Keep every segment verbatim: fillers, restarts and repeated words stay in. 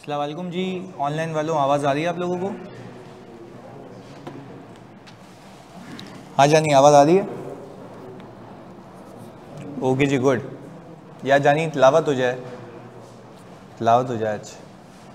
अस्सलाम वालेकुम जी, ऑनलाइन वालों आवाज़ आ रही है आप लोगों को? हाँ जानी, आवाज़ आ रही है? ओके जी, गुड। या जानी तिलावत हो जाए, तिलावत हो जाए। अच्छा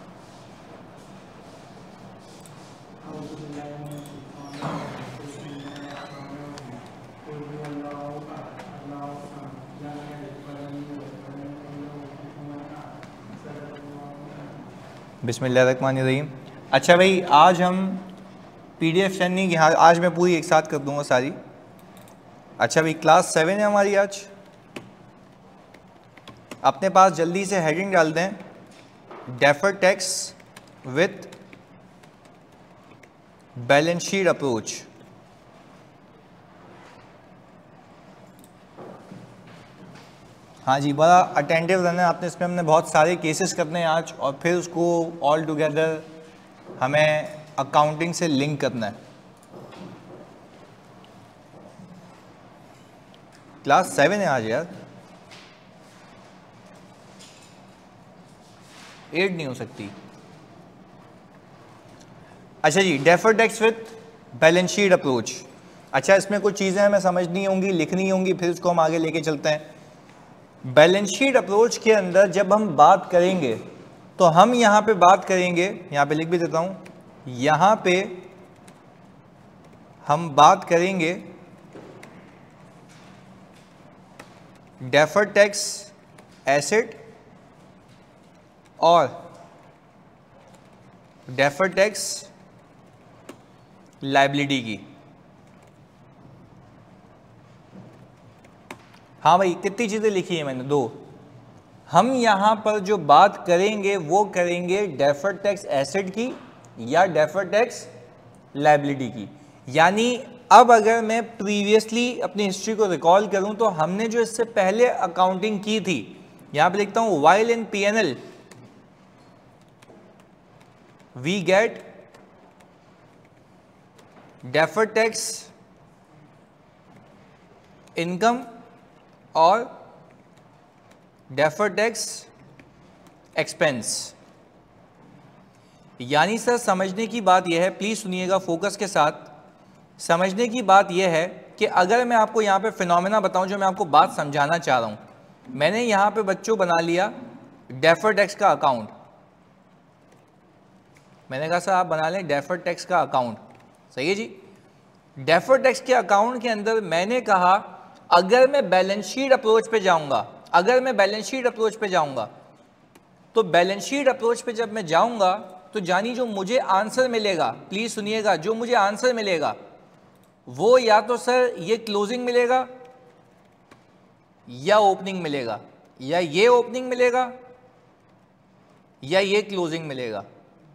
बिस्मिल्लाहिर्रहमानिर्रहीम। अच्छा भाई, आज हम पीडीएफ सेंड नहीं की, हाँ आज मैं पूरी एक साथ कर दूंगा सारी। अच्छा भाई, क्लास सेवन है हमारी आज। अपने पास जल्दी से हेडिंग डाल दें, deferred tax with balance sheet approach. हाँ जी, बड़ा अटेंटिव रहना है आपने इसमें। हमने बहुत सारे केसेस करने हैं आज और फिर उसको ऑल टुगेदर हमें अकाउंटिंग से लिंक करना है। क्लास सेवन है आज यार, एट नहीं हो सकती। अच्छा जी, deferred tax with balance sheet approach. अच्छा, इसमें कुछ चीज़ें हमें समझनी होंगी, लिखनी होंगी, फिर उसको हम आगे लेके चलते हैं। बैलेंस शीट अप्रोच के अंदर जब हम बात करेंगे तो हम यहां पे बात करेंगे, यहां पे लिख भी देता हूं, यहां पे हम बात करेंगे डेफर्ड टैक्स एसेट और डेफर्ड टैक्स लायबिलिटी की। हाँ भाई, कितनी चीज़ें लिखी है मैंने? दो। हम यहाँ पर जो बात करेंगे वो करेंगे डेफर्ड टैक्स एसेट की या डेफर्ड टैक्स लायबिलिटी की। यानी अब अगर मैं प्रीवियसली अपनी हिस्ट्री को रिकॉल करूं तो हमने जो इससे पहले अकाउंटिंग की थी, यहाँ पे लिखता हूं while in P N L we get deferred tax income और डेफर्ड टैक्स एक्सपेंस। यानी सर समझने की बात यह है, प्लीज सुनिएगा फोकस के साथ। समझने की बात यह है कि अगर मैं आपको यहाँ पे फिनोमेना बताऊं, जो मैं आपको बात समझाना चाह रहा हूं। मैंने यहाँ पे बच्चों बना लिया डेफर्ड टैक्स का अकाउंट। मैंने कहा सर आप बना लें डेफर्ड टैक्स का अकाउंट, सही है जी। डेफर्ड टैक्स के अकाउंट के अंदर मैंने कहा अगर मैं बैलेंस शीट अप्रोच पे जाऊंगा, अगर मैं बैलेंस शीट अप्रोच पे जाऊंगा तो बैलेंस शीट अप्रोच पे जब मैं जाऊंगा तो जानी जो मुझे आंसर मिलेगा, प्लीज सुनिएगा, जो मुझे आंसर मिलेगा वो या तो सर ये क्लोजिंग मिलेगा या ओपनिंग मिलेगा, या ये ओपनिंग मिलेगा या ये क्लोजिंग मिलेगा।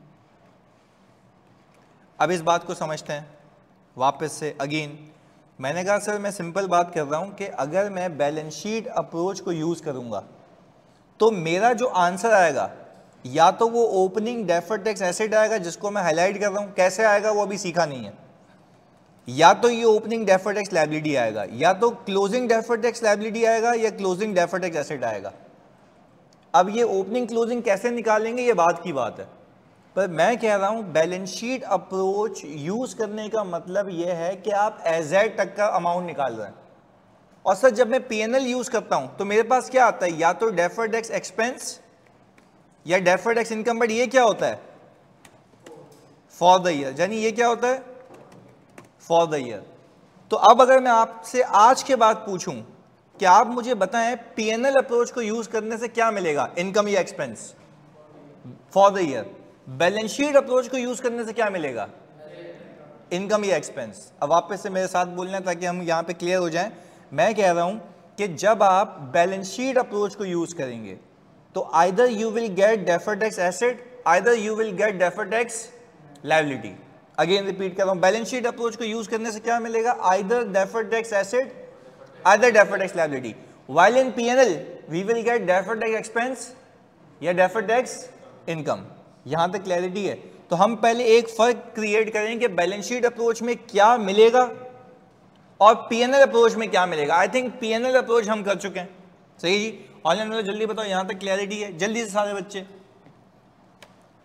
अब इस बात को समझते हैं वापस से अगेन। मैंने कहा सर मैं सिंपल बात कर रहा हूं कि अगर मैं बैलेंस शीट अप्रोच को यूज करूंगा तो मेरा जो आंसर आएगा या तो वो ओपनिंग डेफर्ड टैक्स एसेट आएगा, जिसको मैं हाईलाइट कर रहा हूं, कैसे आएगा वो अभी सीखा नहीं है, या तो ये ओपनिंग डेफर्ड टैक्स लायबिलिटी आएगा, या तो क्लोजिंग डेफर्ड टैक्स लायबिलिटी आएगा, या क्लोजिंग डेफर्ड टैक्स एसेट आएगा। अब ये ओपनिंग क्लोजिंग कैसे निकालेंगे ये बात की बात है, पर मैं कह रहा हूं बैलेंस शीट अप्रोच यूज करने का मतलब यह है कि आप एजेड तक का अमाउंट निकाल रहे हैं। और सर जब मैं पीएनएल यूज करता हूं तो मेरे पास क्या आता है, या तो डेफर्ड टैक्स एक्सपेंस या डेफर्ड टैक्स इनकम। बट ये क्या होता है? For the year. यानी ये क्या होता है? For the year. तो अब अगर मैं आपसे आज के बाद पूछूं कि आप मुझे बताएं पीएनएल अप्रोच को यूज करने से क्या मिलेगा, इनकम या expense for the year. Balance sheet approach को यूज करने से क्या मिलेगा, इनकम या एक्सपेंस। अब वापस से मेरे साथ बोलना ताकि हम यहां पे क्लियर हो जाएं। मैं कह रहा हूं कि जब आप बैलेंस शीट अप्रोच को यूज करेंगे तो either you will get deferred tax asset, either you will get deferred tax liability. Again repeat कर रहा हूं, बैलेंस शीट अप्रोच को यूज करने से क्या मिलेगा, either deferred tax asset, either deferred tax liability. While in PNL we will get deferred tax expense या deferred tax income. यहां तक क्लैरिटी है? तो हम पहले एक फर्क क्रिएट करें कि बैलेंस शीट अप्रोच में क्या मिलेगा और पीएनएल अप्रोच में क्या मिलेगा। आई थिंक पीएनएल अप्रोच हम कर चुके हैं, सही जी। ऑनलाइन वाले जल्दी बताओ, यहां तक क्लैरिटी है? जल्दी से सारे बच्चे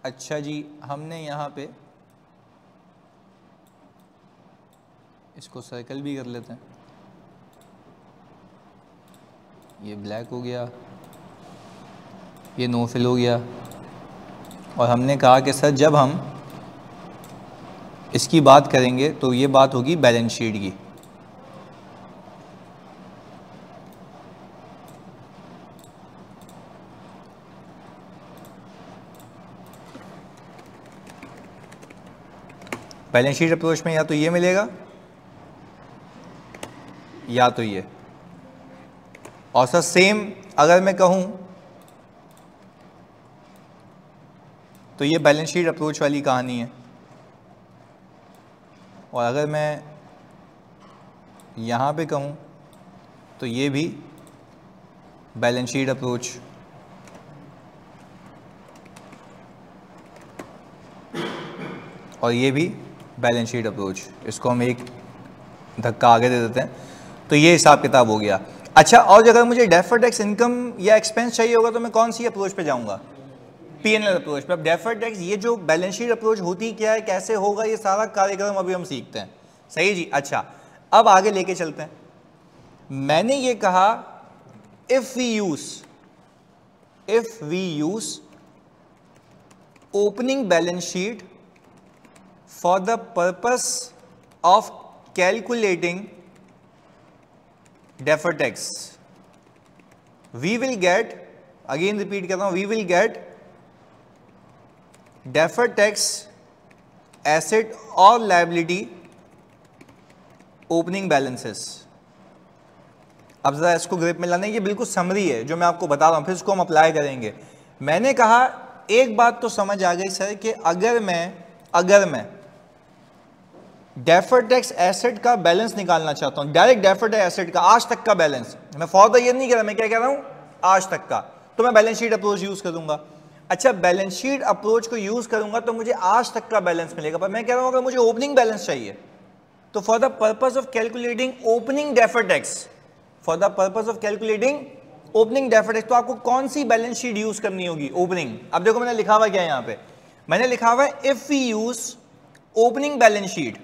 अच्छा जी, हमने यहाँ पे इसको सर्कल भी कर लेते हैं, ये ब्लैक हो गया, ये नो फिल हो गया, और हमने कहा कि सर जब हम इसकी बात करेंगे तो ये बात होगी बैलेंस शीट की। बैलेंस शीट अप्रोच में या तो ये मिलेगा या तो ये, और सर सेम अगर मैं कहूं तो ये बैलेंस शीट अप्रोच वाली कहानी है, और अगर मैं यहाँ पे कहूँ तो ये भी बैलेंस शीट अप्रोच। और ये भी बैलेंस शीट अप्रोच। इसको हम एक धक्का आगे दे देते हैं, तो ये हिसाब किताब हो गया। अच्छा, और अगर मुझे डेफर्ड टैक्स इनकम या एक्सपेंस चाहिए होगा तो मैं कौन सी अप्रोच पे जाऊँगा? पी एन एल अप्रोच पे। अब डेफर्ड टैक्स, ये जो बैलेंस शीट अप्रोच होती क्या है, कैसे होगा, ये सारा कार्यक्रम अभी हम सीखते हैं। सही जी। अच्छा, अब आगे लेके चलते हैं। मैंने ये कहा if we use if we use opening balance sheet for the purpose of calculating deferred tax, we will get, again repeat कर रहा हूं, we will get deferred tax asset और लायबिलिटी ओपनिंग बैलेंसेस। अब जरा इसको ग्रिप में लाना, ये बिल्कुल समरी है जो मैं आपको बता रहा हूं, फिर इसको हम अप्लाई करेंगे। मैंने कहा एक बात तो समझ आ गई सर कि अगर मैं अगर मैं डेफर्ड टैक्स एसेट का बैलेंस निकालना चाहता हूं, डायरेक्ट डेफर्ड टैक्स एसेट का आज तक का बैलेंस, मैं फॉर द ईयर नहीं कह रहा, मैं क्या कह रहा हूं, आज तक का, तो मैं बैलेंस शीट अप्रोच यूज करूंगा। अच्छा, बैलेंस शीट अप्रोच को यूज करूंगा तो मुझे आज तक का बैलेंस मिलेगा, पर मैं कह रहा हूं अगर मुझे ओपनिंग बैलेंस चाहिए तो for the purpose of calculating opening deferred tax, for the purpose of calculating opening deferred tax, तो आपको कौन सी बैलेंस शीट यूज करनी होगी? ओपनिंग। अब देखो मैंने लिखा हुआ क्या है यहां पे, मैंने लिखा हुआ है if we use opening balance sheet,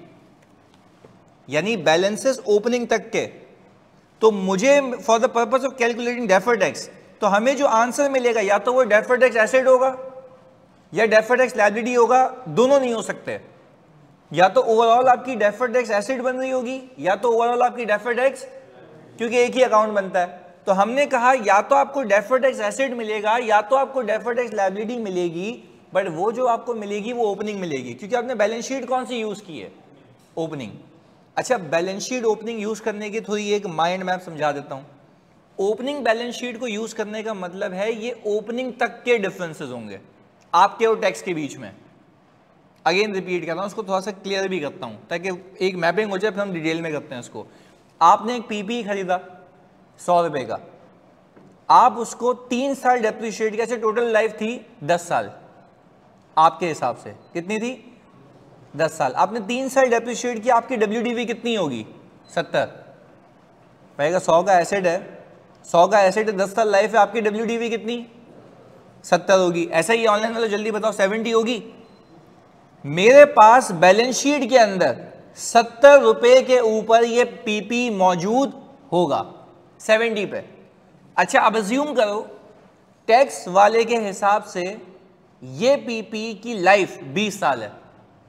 यानी बैलेंसेस ओपनिंग तक के, तो मुझे for the purpose of calculating deferred tax, तो हमें जो आंसर मिलेगा या तो वो डेफर्ड टैक्स एसेट होगा या डेफर्ड टैक्स लायबिलिटी होगा, दोनों नहीं हो सकते। या तो ओवरऑल आपकी डेफर्ड टैक्स एसेट बन रही होगी या तो ओवरऑल आपकी डेफर्ड टैक्स, क्योंकि एक ही अकाउंट बनता है। तो हमने कहा या तो आपको डेफर्ड टैक्स एसेट मिलेगा या तो आपको डेफर्ड टैक्स लायबिलिटी मिलेगी, बट वो जो आपको मिलेगी वो ओपनिंग मिलेगी, क्योंकि आपने बैलेंस शीट कौन सी यूज की है? ओपनिंग। अच्छा, बैलेंस शीट ओपनिंग यूज करने की थोड़ी एक माइंड मैप समझा देता हूं। ओपनिंग बैलेंस शीट को यूज करने का मतलब है ये ओपनिंग तक के डिफरेंसेस होंगे आपके और टैक्स के बीच में। अगेन रिपीट कर रहा हूं, उसको थोड़ा सा क्लियर भी करता हूं ताकि एक मैपिंग हो जाए, फिर हम डिटेल में करते हैं इसको। आपने एक पीपी खरीदा सौ रुपए का, आप उसको तीन साल डेप्रिशिएट किया, टोटल लाइफ थी दस साल, आपके हिसाब से कितनी थी? दस साल। आपने तीन साल डेप्रिशिएट किया, आपकी डब्ल्यूडीवी कितनी होगी? सत्तर। पहले सौ का एसेट है, सौ का एसेट है, दस साल लाइफ है, आपकी डब्ल्यूडीवी कितनी? सत्तर होगी। ऐसा ही ऑनलाइन वाला जल्दी बताओ, सेवेंटी होगी। मेरे पास बैलेंस शीट के अंदर सत्तर रुपए के ऊपर ये पीपी मौजूद होगा सेवेंटी पे। अच्छा, अब अज्यूम करो टैक्स वाले के हिसाब से ये पीपी की लाइफ बीस साल है,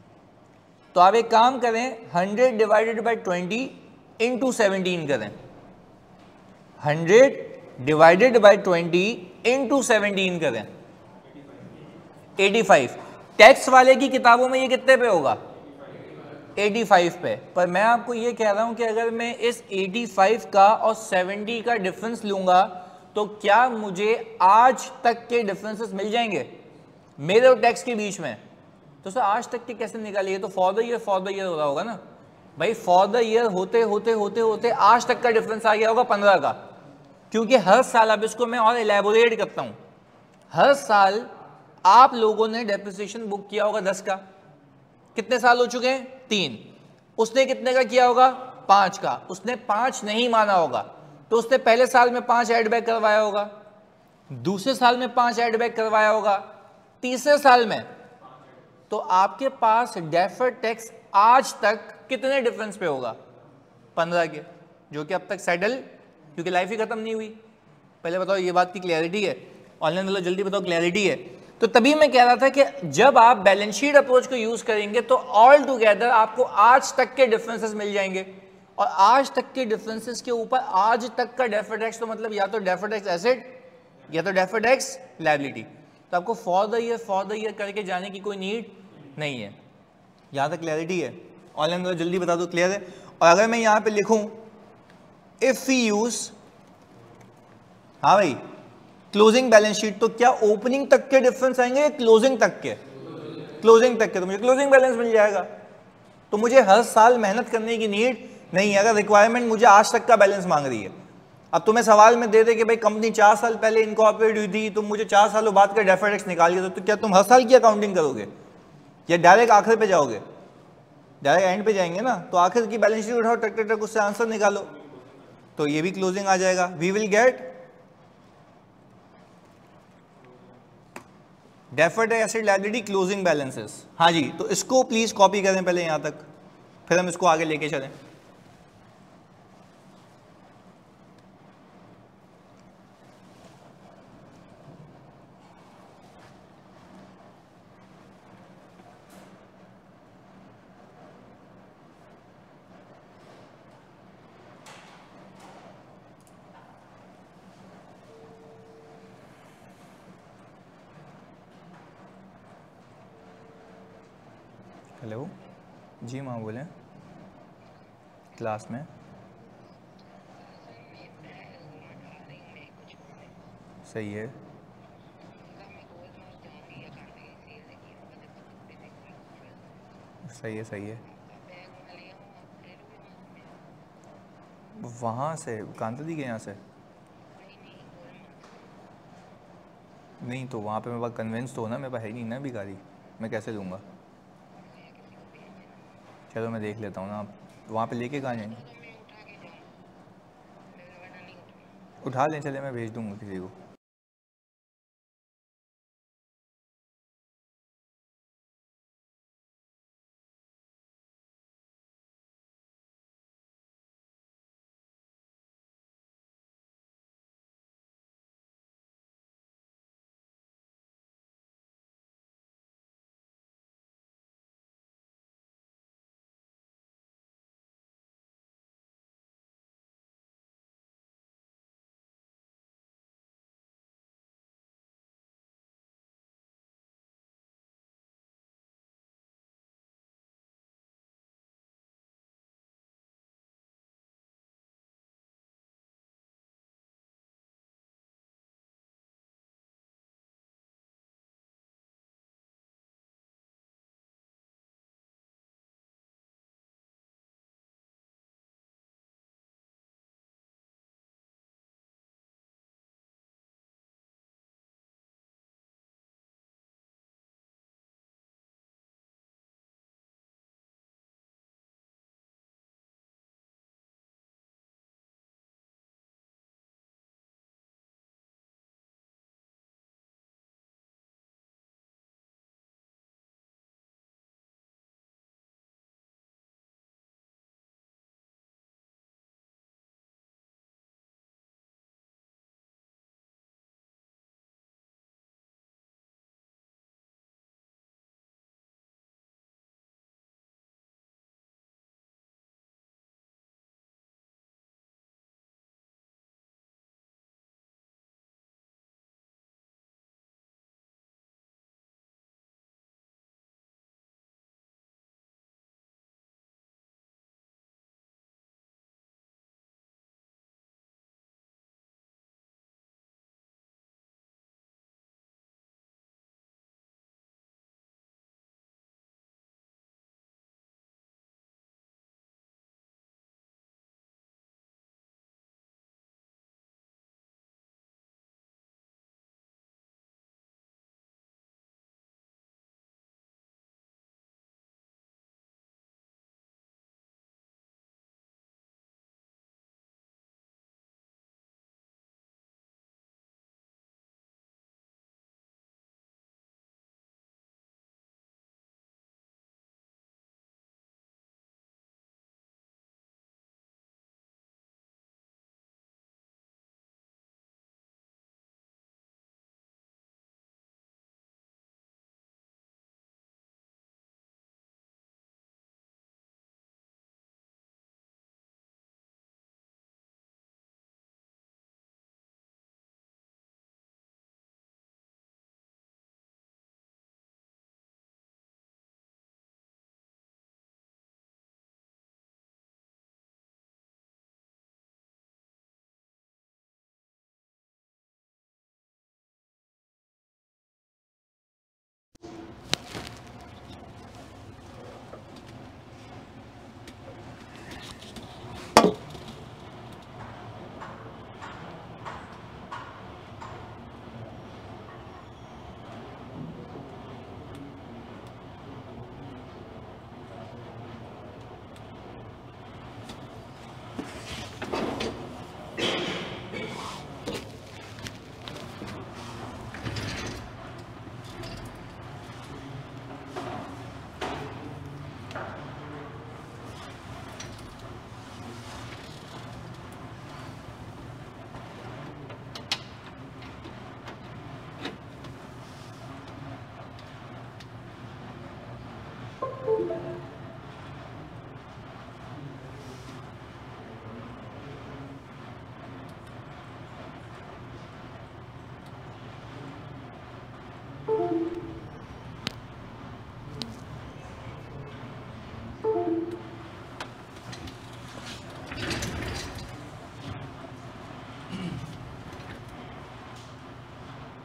तो आप एक काम करें, hundred divided by twenty into seventeen करें, hundred divided by twenty into seventeen करें, एटी फाइव। टैक्स वाले की किताबों में ये कितने पे होगा? एटी फाइव पे। पर मैं आपको ये कह रहा हूं कि अगर मैं इस एटी फाइव का और सेवेंटी का डिफरेंस लूंगा तो क्या मुझे आज तक के डिफरेंसेस मिल जाएंगे मेरे और टैक्स के बीच में? तो सर आज तक के कैसे निकालिए? तो for the year for the year हो रहा होगा ना भाई, फॉर द ईयर होते होते होते होते आज तक का डिफरेंस आ गया होगा पंद्रह का, क्योंकि हर साल, अब इसको मैं और एलैबोरेट करता हूं, हर साल आप लोगों ने डेप्रिसिएशन बुक किया होगा दस का, कितने साल हो चुके हैं? तीन। उसने कितने का किया होगा? पांच का। उसने पांच नहीं माना होगा तो उसने पहले साल में पांच ऐड बैक करवाया होगा, दूसरे साल में पांच ऐड बैक करवाया होगा, तीसरे साल में तो आपके पास डेफर्ड टैक्स आज तक कितने डिफरेंस पे होगा? पंद्रह के, जो कि अब तक सेटल, क्योंकि लाइफ ही खत्म नहीं हुई। पहले बताओ ये बात की क्लैरिटी है? ऑनलाइन वालों जल्दी बताओ क्लैरिटी है? तो तभी मैं कह रहा था कि जब आप बैलेंस शीट अप्रोच को यूज करेंगे तो ऑल टुगेदर आपको आज तक के डिफरेंसेस मिल जाएंगे, और आज तक के डिफरेंसेस के ऊपर आज तक का डेफर्ड टैक्स, तो मतलब या तो डेफर्ड टैक्स एसेट या तो डेफर्ड टैक्स लायबिलिटी। तो आपको for the year for the year करके जाने की कोई नीड नहीं है। यहां तक क्लैरिटी है? ऑनलाइन वालों जल्दी बता दो क्लियर है? और अगर मैं यहां पे लिखूं इफ वी यूज, हाँ भाई, क्लोजिंग बैलेंस शीट, तो क्या ओपनिंग तक के डिफरेंस आएंगे या क्लोजिंग तक के? क्लोजिंग तक के, तो मुझे क्लोजिंग बैलेंस मिल जाएगा। तो मुझे हर साल मेहनत करने की नीड नहीं है। अगर रिक्वायरमेंट मुझे आज तक का बैलेंस मांग रही है, अब तुम्हें सवाल में दे दे कि भाई कंपनी चार साल पहले इनकॉर्पोरेट हुई थी, तुम मुझे चार सालों बाद का डेफर्ड टैक्स निकाल के दो, तो क्या तुम हर साल की अकाउंटिंग करोगे या डायरेक्ट आखिर पे जाओगे? डायरेक्ट एंड पे जाएंगे ना। तो आखिर की बैलेंस शीट उठाओ, टक टक टक उससे आंसर निकालो, तो ये भी क्लोजिंग आ जाएगा। We will get deferred asset liability closing balances. हाँ जी, तो इसको प्लीज कॉपी करें पहले यहां तक, फिर हम इसको आगे लेके चलें। हेलो जी, माँ बोलें, क्लास में। सही है। सही है सही है। वहाँ से कांता दी के यहाँ से? नहीं तो वहाँ पे मेरे पास कन्वेंस तो हो ना, मेरे पास है नहीं ना अभी गाड़ी, मैं कैसे दूंगा? चलो मैं देख लेता हूँ ना। आप वहाँ पे लेके कहाँ जाएंगे? उठा लें, चले मैं भेज दूँगा किसी को।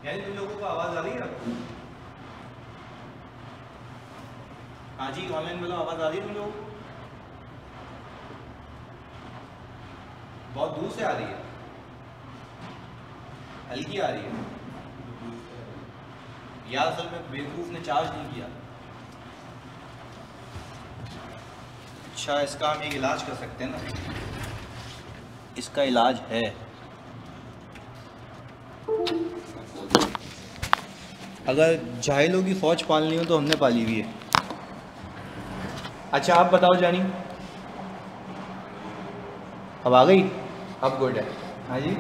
यानी तुम लोगों को आवाज़ आ रही है आपको? हाँ जी, ऑनलाइन बोलो, आवाज़ आ रही है तुम लोगों को? बहुत दूर से आ रही है, हल्की आ रही है यार। असल में बेवकूफ़ ने चार्ज नहीं किया। अच्छा, इसका हम एक इलाज कर सकते हैं ना, इसका इलाज है, अगर जाहिलों की फौज पालनी हो तो हमने पाली हुई है। अच्छा आप बताओ जानी, अब आ गई? अब गुड है। हाँ जी,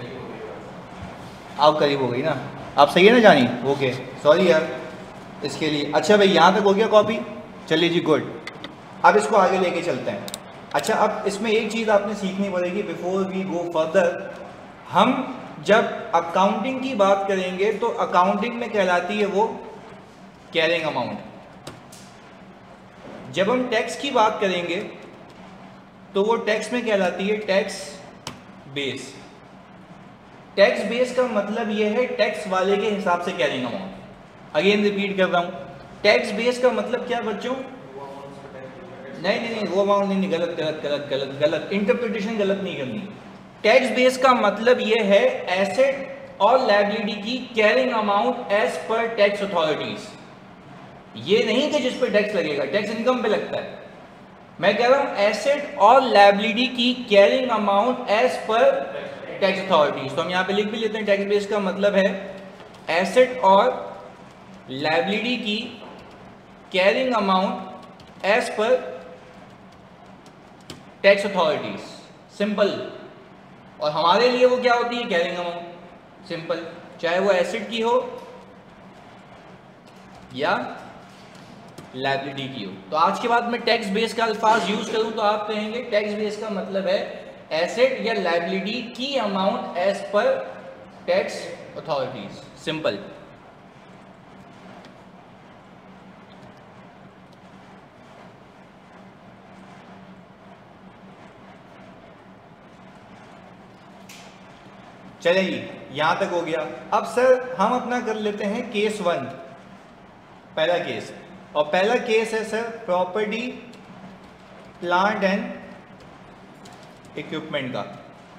अब करीब हो गई ना, आप सही है ना जानी? ओके, सॉरी यार इसके लिए। अच्छा भाई, यहाँ तक हो गया कॉपी? चलिए जी, गुड। अब इसको आगे लेके चलते हैं। अच्छा, अब इसमें एक चीज़ आपने सीखनी पड़ेगी बिफोर वी गो फर्दर। हम जब अकाउंटिंग की बात करेंगे तो अकाउंटिंग में कहलाती है वो कैरिंग अमाउंट। जब हम टैक्स की बात करेंगे तो वो टैक्स में कहलाती है टैक्स बेस। टैक्स बेस का मतलब ये है टैक्स वाले के हिसाब से कैरिंग अमाउंट। अगेन रिपीट कर रहा हूं, टैक्स बेस का मतलब क्या बच्चों? नहीं नहीं नहीं, वो अमाउंट नहीं, नहीं, गलत गलत गलत गलत गलत इंटरप्रिटेशन गलत नहीं करनी। टैक्स बेस का मतलब ये है एसेट और लायबिलिटी की carrying amount as per tax authorities. ये नहीं कि जिस पे टैक्स लगेगा, टैक्स इनकम पे लगता है। मैं कह रहा हूं एसेट और लायबिलिटी की carrying amount as per tax authorities. तो हम यहां पे लिख भी लेते हैं, टैक्स बेस का मतलब है एसेट और लायबिलिटी की carrying amount as per tax authorities. Simple. और हमारे लिए वो क्या होती है? Carrying amount. सिंपल, चाहे वो एसेट की हो या लायबिलिटी की हो। तो आज के बाद मैं टैक्स बेस का अल्फाज यूज करूं तो आप कहेंगे टैक्स बेस का मतलब है एसेट या लायबिलिटी की amount as per tax authorities. Simple. चलिए यहां तक हो गया। अब सर हम अपना कर लेते हैं केस वन, पहला केस। और पहला केस है sir property plant and equipment का।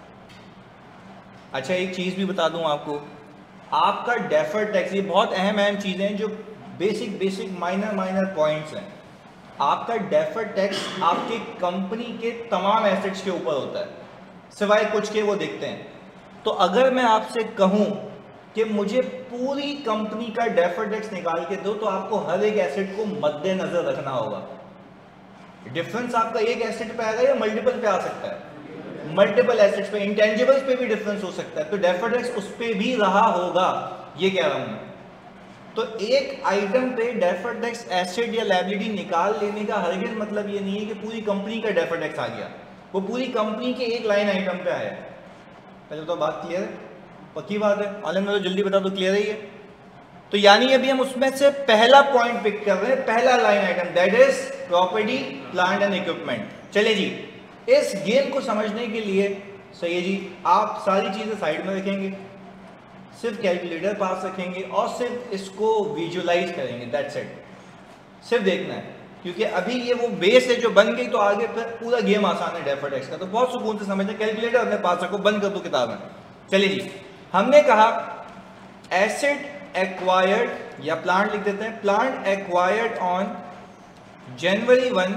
अच्छा एक चीज भी बता दूं आपको, आपका डेफर्ड टैक्स, ये बहुत अहम अहम चीजें हैं जो basic basic minor minor points हैं। आपका डेफर्ड टैक्स आपकी कंपनी के तमाम एसेट्स के ऊपर होता है, सिवाय कुछ के वो देखते हैं। तो अगर मैं आपसे कहूं कि मुझे पूरी कंपनी का डेफर्ड टैक्स निकाल के दो, तो आपको हर एक एसेट को मद्देनजर रखना होगा। डिफरेंस आपका एक एसेट पे आएगा या मल्टीपल पे आ सकता है? मल्टीपल एसेट्स पे, इंटेंजिबल्स पे भी डिफरेंस हो सकता है, तो डेफर्ड टैक्स उस पे भी रहा होगा, ये कह रहा हूं मैं। तो एक आइटम पे डेफर्ड टैक्स एसेट या लायबिलिटी निकाल लेने का हरगिज़ मतलब ये नहीं है कि पूरी कंपनी का डेफर्ड टैक्स आ गया, वो पूरी कंपनी के एक लाइन आइटम पे आया। पहले तो बात क्लियर है? पक्की बात है? ऑनलाइन में तो जल्दी बता दो, क्लियर ही है? तो यानी अभी हम उसमें से पहला पॉइंट पिक कर रहे हैं, पहला line item, that is property plant and equipment. चलिए जी, इस गेम को समझने के लिए सही है जी, आप सारी चीजें साइड में रखेंगे, सिर्फ कैलकुलेटर पास रखेंगे और सिर्फ इसको विजुअलाइज करेंगे, दैट्स इट। सिर्फ देखना है, क्योंकि अभी ये वो बेस है जो बन गई, तो आगे फिर पूरा गेम आसान है डेफर्ड टैक्स का। तो बहुत सुकून से समझना, कैलकुलेटर अपने पास रखो, बंद कर दो किताबें। चलिए जी, हमने कहा एसेट एक्वायर्ड, या प्लांट लिख देते हैं, plant acquired on January one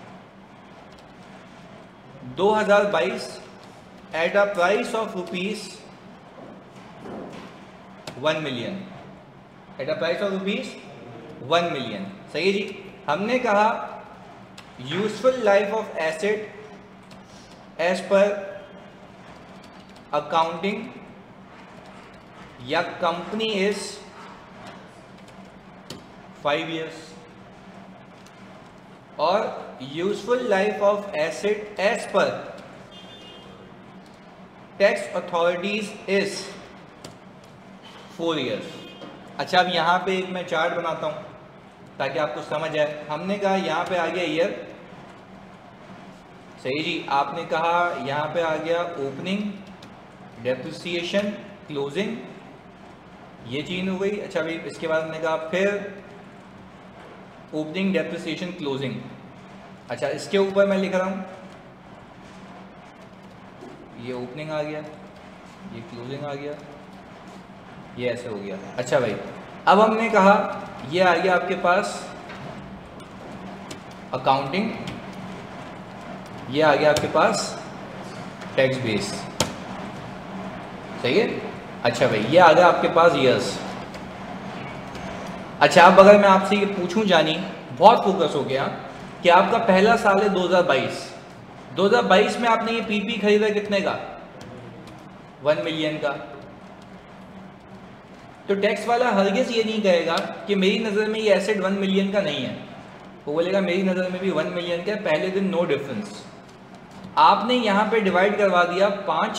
दो हजार बाईस at a price of rupees one million, at a price of rupees one million. सही है जी। हमने कहा useful life of asset as per accounting या कंपनी इज फाइव इयर्स, और useful life of asset as per tax authorities is four years. अच्छा, अब यहां पे एक मैं चार्ट बनाता हूं ताकि आपको समझ आए। हमने कहा यहाँ पे आ गया ईयर, सही जी। आपने कहा यहाँ पे आ गया ओपनिंग, डेप्रिसिएशन, क्लोजिंग, ये चीज हो गई। अच्छा भाई इसके बाद हमने कहा फिर ओपनिंग डेप्रिसिएशन क्लोजिंग। अच्छा इसके ऊपर मैं लिख रहा हूँ, ये ओपनिंग आ गया, ये क्लोजिंग आ गया, ये ऐसे हो गया। अच्छा भाई अब हमने कहा ये आ गया आपके पास अकाउंटिंग, ये आ गया आपके पास टैक्स बेस, सही है। अच्छा भाई ये आ गया आपके पास ईयर्स। अच्छा अब अगर मैं आपसे ये पूछूं जानी, बहुत फोकस हो गया कि आपका पहला साल है दो हज़ार बाईस, दो हज़ार बाईस में आपने ये पीपी खरीदा कितने का, वन मिलियन का। तो टैक्स वाला हरगिज ये नहीं कहेगा कि मेरी नज़र में ये एसेट वन मिलियन का नहीं है, वो बोलेगा मेरी नज़र में भी वन मिलियन का है, पहले दिन नो डिफरेंस। आपने यहाँ पे डिवाइड करवा दिया पाँच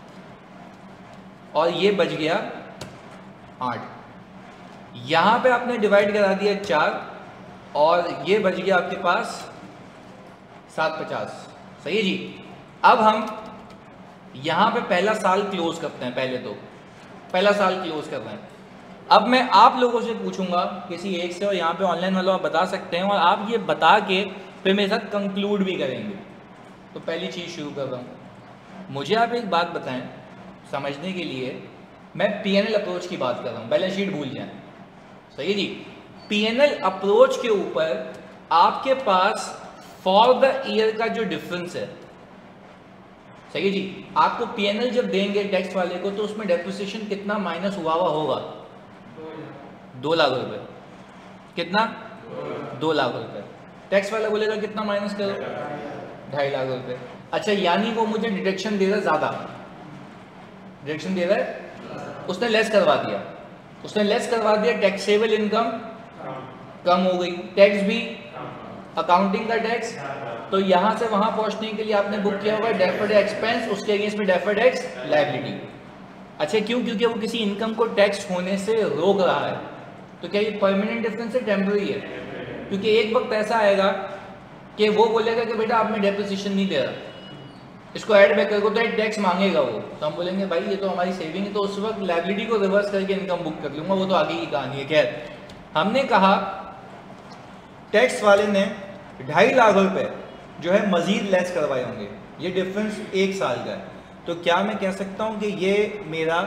और ये बच गया आठ, यहाँ पे आपने डिवाइड करा दिया चार और ये बच गया आपके पास सात पचास, सही है जी। अब हम यहाँ पे पहला साल क्लोज करते हैं, पहले तो पहला साल क्लोज कर रहे हैं। अब मैं आप लोगों से पूछूंगा किसी एक से, और यहाँ पे ऑनलाइन वालों आप बता सकते हैं, और आप ये बता के फिर मेरे साथ कंक्लूड भी करेंगे। तो पहली चीज़ शुरू कर रहा हूँ, मुझे आप एक बात बताएं समझने के लिए, मैं पी एन एल अप्रोच की बात कर रहा हूँ, बैलेंस शीट भूल जाएं, सही है जी। पी एन एल अप्रोच के ऊपर आपके पास फॉर द ईयर का जो डिफरेंस है, सही है जी, आपको पी एन एल जब देंगे टैक्स वाले को तो उसमें डेप्रिसिएशन कितना माइनस हुआ हुआ होगा, दो लाख रुपए। कितना, दो लाख रुपए। टैक्स वाला बोलेगा कितना माइनस करो, ढाई लाख रुपए। अच्छा यानी वो मुझे डिडक्शन दे रहा है ज्यादा, डिडक्शन दे रहा है, उसने लेस करवा दिया, उसने लेस करवा दिया, टैक्सेबल इनकम कम हो गई, टैक्स भी, अकाउंटिंग का टैक्स। तो यहां से वहां पहुंचने के लिए आपने बुक किया होगा डेफर्ड एक्सपेंस, उसके अगेंस्ट में डेफर्ड टैक्स लायबिलिटी। अच्छा क्यों, क्योंकि वो किसी इनकम को टैक्स होने से रोक रहा है। तो क्या ये परमानेंट डिफरेंस है, टेम्पररी है? क्योंकि एक वक्त ऐसा आएगा कि वो बोलेगा कि बेटा आप में डेप्रिसिएशन नहीं दे रहा, इसको ऐड बैक करो, तो टैक्स मांगेगा वो, तो हम बोलेंगे भाई ये तो हमारी सेविंग है, तो उस वक्त लायबिलिटी को रिवर्स करके इनकम बुक कर लूंगा, वो तो आगे की कहानी है। खैर हमने कहा टैक्स वाले ने ढाई लाख रुपए जो है मजीद लेस करवाए होंगे, ये डिफरेंस एक साल का है। तो क्या मैं कह सकता हूं कि ये मेरा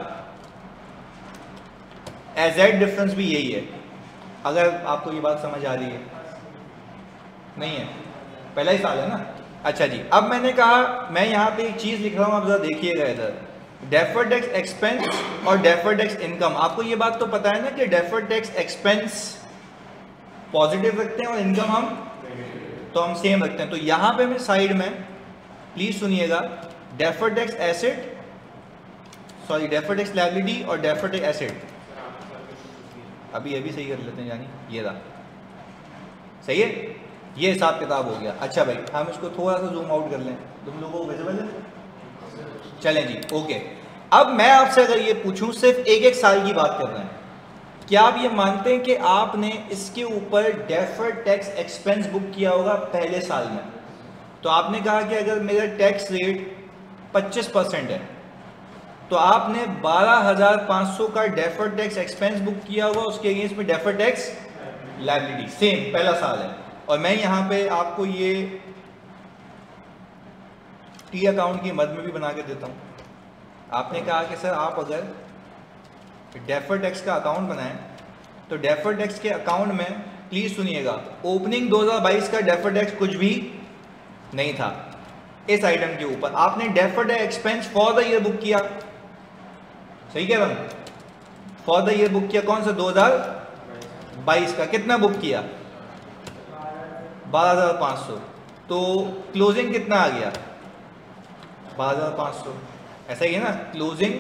एजेड डिफरेंस भी यही है? अगर आपको ये बात समझ आ रही है, नहीं है, पहला ही साल है ना। अच्छा जी अब मैंने कहा मैं यहाँ पे एक चीज लिख रहा हूँ, आप जरा देखिएगा इधर, डेफर्ड टैक्स एक्सपेंस और डेफर्ड टैक्स इनकम। आपको ये बात तो पता है ना कि डेफर्ड टैक्स एक्सपेंस पॉजिटिव रखते हैं और इनकम हम तो हम सेम रखते हैं। तो यहाँ पे मैं साइड में प्लीज सुनिएगा, deferred tax asset, sorry deferred tax liability और डेफर्ड टैक्स एसेट, अभी ये भी सही कर लेते हैं, यानी ये रहा, सही है, ये हिसाब किताब हो गया। अच्छा भाई हम इसको थोड़ा सा जूम आउट कर लें, तुम लोगों को विजिबल है? चलें जी ओके। अब मैं आपसे अगर ये पूछूं, सिर्फ एक एक साल की बात कर रहे हैं, क्या आप ये मानते हैं कि आपने इसके ऊपर डेफर्ड टैक्स एक्सपेंस बुक किया होगा पहले साल में? तो आपने कहा कि अगर मेरा टैक्स रेट पच्चीस परसेंट है तो आपने बारह हजार पाँच सौ का डेफर्ड टैक्स एक्सपेंस बुक किया होगा, उसके अगेंस्ट में डेफर्ड टैक्स लायबिलिटी, सेम पहला साल है। और मैं यहाँ पे आपको ये टी अकाउंट की मद में भी बना के देता हूँ। आपने कहा कि सर आप अगर डेफर्ड टैक्स का अकाउंट बनाएं तो डेफर्ड टैक्स के अकाउंट में प्लीज सुनिएगा, ओपनिंग दो हज़ार बाईस का डेफर्ड टैक्स कुछ भी नहीं था। इस आइटम के ऊपर आपने deferred expense for the year book किया, सही कह रहा हूं, फॉर द ईयर बुक किया, कौन सा, दो हज़ार बाईस का, कितना बुक किया, बारह हजार पाँच सौ। तो क्लोजिंग कितना आ गया, बारह हजार पाँच सौ, ऐसा ही है ना, क्लोजिंग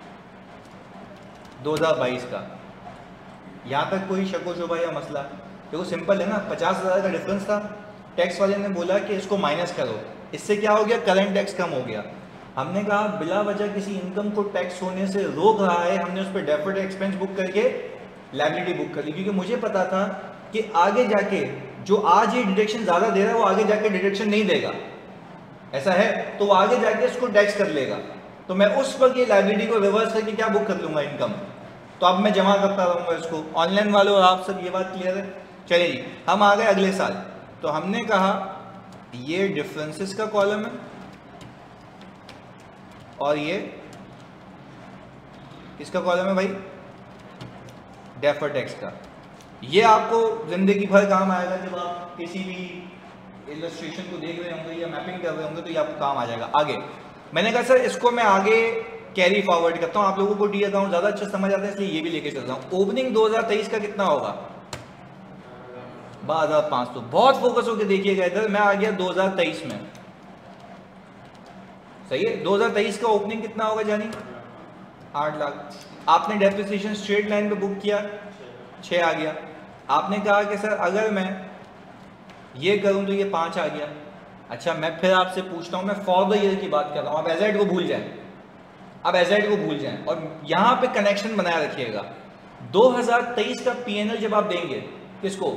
दो हज़ार बाईस का। यहाँ तक कोई शको शुबा या मसला? देखो सिंपल है ना, पचास हजार का डिफरेंस था, टैक्स वाले ने बोला कि इसको माइनस करो, इससे क्या हो गया, करंट टैक्स कम हो गया। हमने कहा बिला वजह किसी इनकम को टैक्स होने से रोक रहा है, हमने उस पर डेफर्ड एक्सपेंस बुक करके लायबिलिटी बुक कर ली, क्योंकि मुझे पता था कि आगे जाके जो आज ये डिडक्शन ज़्यादा दे रहा है वो आगे जाके डिडक्शन नहीं देगा, ऐसा है, तो वो आगे जाके इसको टैक्स कर लेगा। तो मैं उस वक्त ये लायबिलिटी को रिवर्स करके क्या बुक कर लूंगा, इनकम। तो अब मैं जमा करता रहूँगा इसको। ऑनलाइन वालों और आप सब ये बात क्लियर है? चलिए जी, हम आ गए अगले साल। तो हमने कहा ये डिफरेंसेस का कॉलम है और ये किसका कॉलम है भाई? डेफर्ड टैक्स का। ये आपको जिंदगी भर काम आएगा जब आप किसी भी इलस्ट्रेशन को देख रहे होंगे या मैपिंग कर रहे होंगे, तो ये आपको काम आ जाएगा। आगे मैंने कहा सर इसको मैं आगे कैरी फॉरवर्ड करता हूँ, आप लोगों को डी अकाउंट ज़्यादा अच्छा समझ आता है इसलिए ये भी लेके चल रहा हूँ। ओपनिंग दो हज़ार तेईस का कितना होगा? बारह हज़ार पाँच सौ। बहुत फोकस होकर देखिएगा इधर। मैं आ गया दो हज़ार तेईस में, सही है। दो हज़ार तेईस का ओपनिंग कितना होगा जानी? आठ लाख। आपने डेप्रिसिएशन स्ट्रेट लाइन पे बुक किया, छः आ गया। आपने कहा कि सर अगर मैं ये करूं तो ये पाँच आ गया। अच्छा मैं फिर आपसे पूछता हूं, मैं फॉर द ईयर की बात कर रहा हूं, आप एजेड को भूल जाएं, अब एजेड को भूल जाएं और यहां पे कनेक्शन बनाए रखिएगा। दो हज़ार तेईस का पीएनएल जब आप देंगे किसको?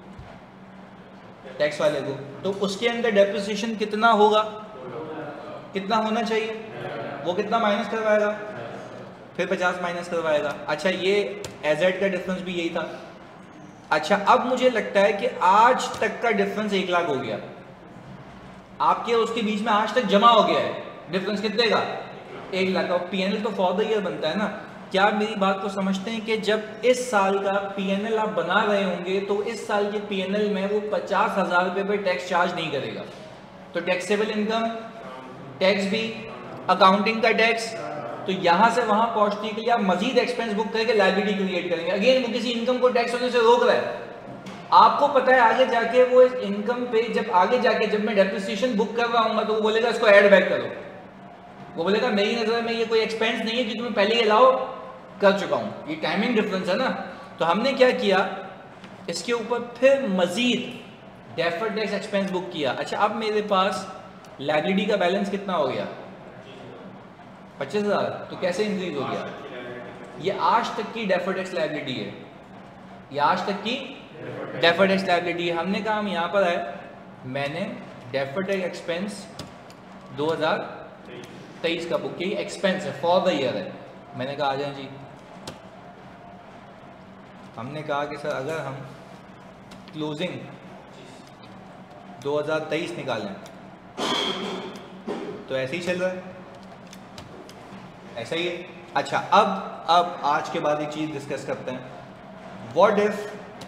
टैक्स वाले को, तो उसके अंदर डेप्रिसिएशन कितना होगा? कितना होना चाहिए? वो कितना माइनस करवाएगा? फिर पचास माइनस करवाएगा। अच्छा ये एजेड का डिफरेंस भी यही था। अच्छा अब मुझे लगता है कि आज तक का डिफरेंस एक लाख हो गया, आपके उसके बीच में आज तक जमा हो गया है। डिफरेंस कितने का? एक लाख का। पीएनएल तो फॉर द ईयर बनता है ना। क्या आप मेरी बात को समझते हैं कि जब इस साल का पीएनएल आप बना रहे होंगे तो इस साल के पीएनएल में वो पचास हजार रुपये पे टैक्स चार्ज नहीं करेगा? तो टैक्सेबल इनकम टैक्स भी, अकाउंटिंग का टैक्स, तो यहां से वहां पहुंचने के लिए आप मजीद एक्सपेंस बुक करके लायबिलिटी क्रिएट करेंगे। अगेन वो किसी इनकम को टैक्स होने से रोक रहा है। आपको पता है आगे जाके वो इस इनकम पे जब आगे जाके जब मैं डेप्रिसिएशन बुक कर रहा हूँ तो वो बोलेगा इसको ऐड बैक करो। वो बोलेगा मेरी नजर में ये कोई एक्सपेंस नहीं है क्योंकि मैं पहले ही अलाउ कर चुका हूँ। ये टाइमिंग डिफरेंस है ना। तो हमने क्या किया, इसके ऊपर फिर मजीद डेफर्ड टैक्स एक्सपेंस बुक किया। अच्छा अब मेरे पास लायबिलिटी का बैलेंस कितना हो गया? पच्चीस हजार। तो कैसे इंक्रीज हो गया? ये आज तक की डेफर्ड टैक्स लायबिलिटी है, ये आज तक की डेफर्ड टैक्स लायबिलिटी है। हमने कहा हम यहाँ पर है, मैंने डेफर्ड टैक्स एक्सपेंस दो हज़ार तेईस का बुक किया, एक्सपेंस है, फॉर द ईयर है। मैंने कहा आ जाए जी। हमने कहा कि सर अगर हम क्लोजिंग दो हज़ार तेईस निकालें तो ऐसे ही चल रहा है, ऐसा ही है। अच्छा अब अब आज के बाद एक चीज डिस्कस करते हैं। What if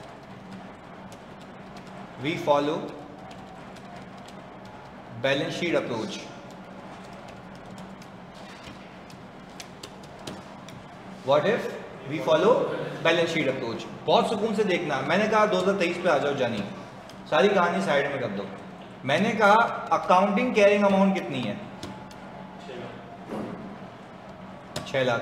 we follow balance sheet approach? What if we follow balance sheet approach? बहुत सुकून से देखना। मैंने कहा दो हज़ार तेईस पे आ जाओ जानी, सारी कहानी साइड में कर दो। मैंने कहा अकाउंटिंग कैरिंग अमाउंट कितनी है? छह लाख।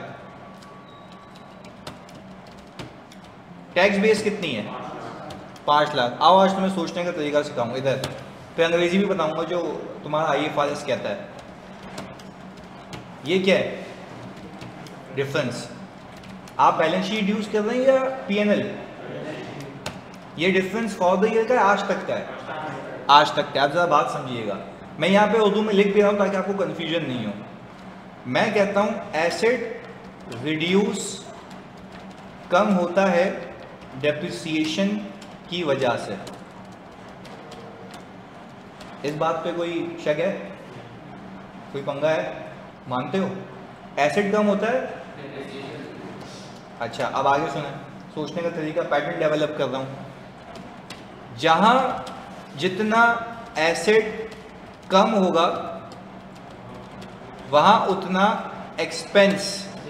टैक्स बेस कितनी है? पाँच लाख। आओ आज तुम्हें सोचने का तरीका सिखाऊंगा इधर, फिर अंग्रेजी भी बताऊंगा जो तुम्हारा आई एफ आर एस कहता है। ये क्या है डिफरेंस? आप बैलेंस शीट यूज कर रहे हैं या पीएनएल? ये डिफरेंस फॉर द ईयर का है, आज तक का है, आज तक का। आप जरा बात समझिएगा, मैं यहाँ पे उर्दू में लिख भी रहा हूँ ताकि आपको कंफ्यूजन नहीं हो। मैं कहता हूँ एसेट रिड्यूस कम होता है डेप्रिसिएशन की वजह से। इस बात पे कोई शक है? कोई पंगा है? मानते हो एसेट कम होता है? अच्छा अब आगे सुने, सोचने का तरीका पैटर्न डेवलप कर रहा हूं। जहां जितना एसेट कम होगा वहां उतना एक्सपेंस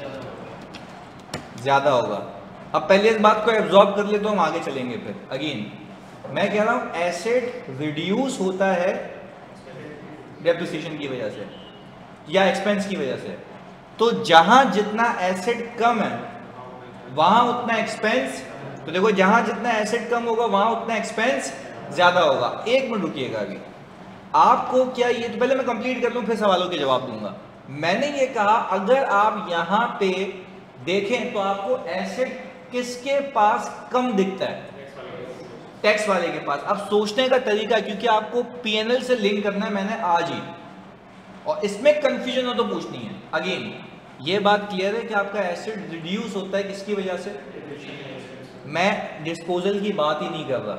ज्यादा होगा। अब पहले इस बात को एब्जॉर्ब कर ले तो हम आगे चलेंगे। फिर अगेन मैं कह रहा हूं एसेट रिड्यूस होता है डेप्रिसिएशन की वजह से या एक्सपेंस की वजह से। तो जहां जितना एसेट कम है वहां उतना एक्सपेंस, तो देखो जहां जितना एसेट कम होगा वहां उतना एक्सपेंस ज्यादा होगा। एक मिनट रुकिएगा अभी, आपको क्या ये तो पहले मैं कंप्लीट कर लूं फिर सवालों के जवाब दूंगा। मैंने ये कहा अगर आप यहां पे देखें तो आपको एसेट किसके पास कम दिखता है? टैक्स वाले के पास। अब सोचने का तरीका, क्योंकि आपको पीएनएल से लिंक करना है मैंने आज ही, और इसमें कंफ्यूजन हो तो पूछनी है। अगेन ये बात क्लियर है कि आपका एसिड रिड्यूस होता है किसकी वजह से? मैं डिस्पोजल की बात ही नहीं कर रहा,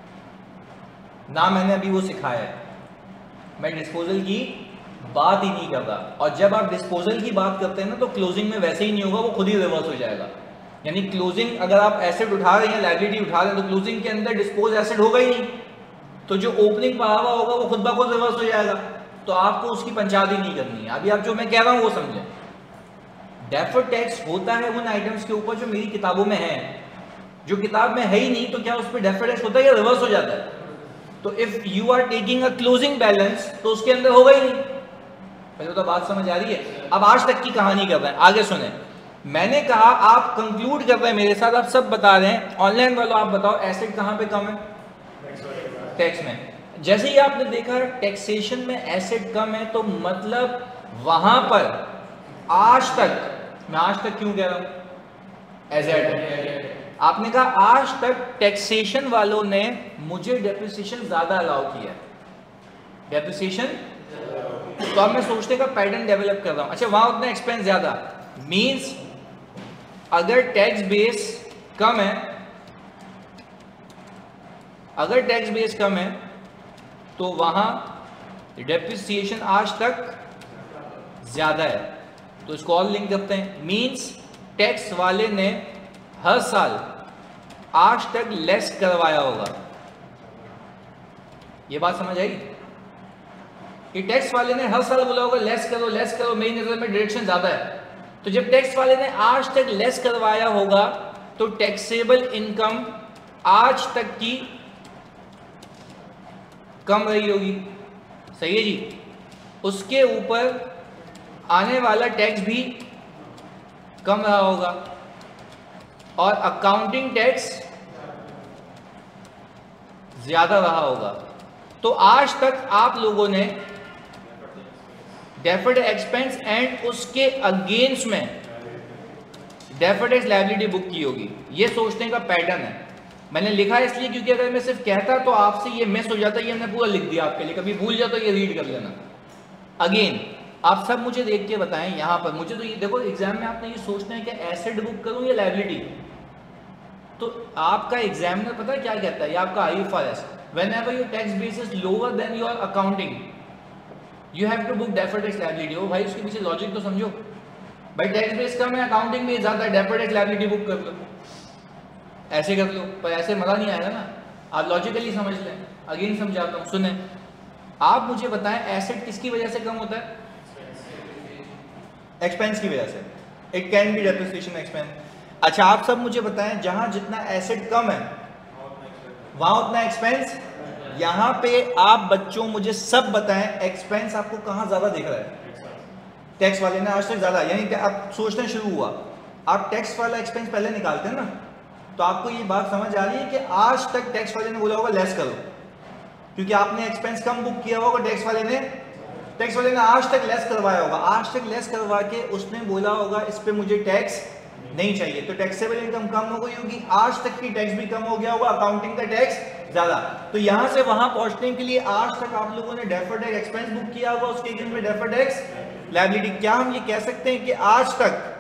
ना मैंने अभी वो सिखाया है, मैं डिस्पोजल की बात ही नहीं कर रहा। और जब आप डिस्पोजल की बात करते हैं ना, तो क्लोजिंग में वैसे ही नहीं होगा, वो खुद ही रिवर्स हो जाएगा। यानी क्लोजिंग, अगर आप एसिड उठा रहे हैं, लाइबिलिटी उठा रहे हैं, तो क्लोजिंग के अंदर डिस्पोज एसिड होगा ही नहीं, तो जो ओपनिंग पड़ा हुआ होगा वो खुद ब खुद रिवर्स हो जाएगा, तो आपको उसकी पंचायत ही नहीं करनी है। अभी आप जो मैं कह रहा हूँ वो समझें। डेफर्ड टैक्स होता है उन आइटम्स के ऊपर जो मेरी किताबों में है, जो किताब में है ही नहीं, तो क्या उस पर डेफर्ड टैक्स होता है या रिवर्स हो जाता है? तो if you are taking a closing balance, तो उसके अंदर होगा ही नहीं। पहले तो बात समझ आ रही है? अब आज तक की कहानी कर रहे हैं, आगे सुने। मैंने कहा आप कंक्लूड कर रहे हैं मेरे साथ, आप सब बता रहे हैं। ऑनलाइन वालों आप बताओ एसिड कहां पे कम है? टैक्स में। जैसे ही आपने देखा टैक्सेशन में एसिड कम है, तो मतलब वहां पर आज तक, मैं आज तक क्यों कह रहा हूं? एजेड। आपने कहा आज तक टैक्सेशन वालों ने मुझे डेप्रिसिएशन ज्यादा अलाउ किया, डेप्रिसिएशन। तो अब मैं सोचने का पैटर्न डेवलप कर रहा हूं, अच्छा वहां उतना एक्सपेंस ज्यादा, मींस अगर टैक्स बेस कम है, अगर टैक्स बेस कम है तो वहां डेप्रिसिएशन आज तक ज्यादा है। तो इसको और लिंक करते हैं, मींस टैक्स वाले ने हर साल आज तक लेस करवाया होगा। ये बात समझ आई कि टैक्स वाले ने हर साल बोला होगा लेस करो लेस करो, मेरी नजर में डायरेक्शन ज्यादा है। तो जब टैक्स वाले ने आज तक लेस करवाया होगा, तो टैक्सेबल इनकम आज तक की कम रही होगी, सही है जी। उसके ऊपर आने वाला टैक्स भी कम रहा होगा, और अकाउंटिंग टैक्स ज्यादा रहा होगा। तो आज तक आप लोगों ने डेफर्ड एक्सपेंस एंड उसके अगेंस्ट में डेफर्ड टैक्स लायबिलिटी बुक की होगी। ये सोचने का पैटर्न है। मैंने लिखा इसलिए क्योंकि अगर मैं सिर्फ कहता तो आपसे ये मिस हो जाता, ये मैंने पूरा लिख दिया आपके लिए, कभी भूल जाता ये रीड कर लेना। अगेन आप सब मुझे देख के बताएं, यहाँ पर मुझे तो ये देखो एग्जाम में आपने ये सोचना है कि एसेट बुक करूं या लायबिलिटी। तो आपका एग्जामिनर पता है क्या कहता है, ये आपका I F R S, whenever your tax base is lower than your accounting you have to book deferred tax liability. ओ भाई उसके पीछे लॉजिक तो समझो, भाई टैक्स बेस कम है, अकाउंटिंग में ज्यादा, डेफर्ड टैक्स लायबिलिटी बुक कर लो, ऐसे कर लो। पर ऐसे मजा नहीं आएगा ना, आप लॉजिकली समझ लें। अगेन समझाता हूँ, सुने। आप मुझे बताएं एसेट किसकी वजह से कम होता है? एक्सपेंस की वजह से। It can be depreciation expense. अच्छा आप सब मुझे बताएं जहां जितना एसेट कम है वहां उतना एक्सपेंस। यहां पे आप बच्चों मुझे सब बताएं एक्सपेंस आपको कहां ज्यादा दिख रहा है? टैक्स वाले ने आज तक ज्यादा, यानी आप सोचना शुरू हुआ, आप टैक्स वाला एक्सपेंस पहले निकालते हैं ना, तो आपको ये बात समझ आ रही है कि आज तक टैक्स वाले ने बोला होगा लेस करो, क्योंकि आपने एक्सपेंस कम बुक किया होगा, टैक्स वाले ने टैक्स वाले ने आज तक लेस करवाया होगा। आज तक लेस करवा के उसने बोला होगा इस पे मुझे टैक्स नहीं चाहिए, तो टैक्सेबल इनकम कम हो गई होगी, आज तक की टैक्स भी कम हो गया होगा, अकाउंटिंग का टैक्स ज्यादा। तो यहां से वहां पहुंचने के लिए आज तक आप लोगों ने डेफर्ड टैक्स एक्सपेंस बुक किया होगा, उसके अगेंस्ट में डेफर्ड टैक्स लायबिलिटी। क्या हम ये कह सकते हैं कि आज तक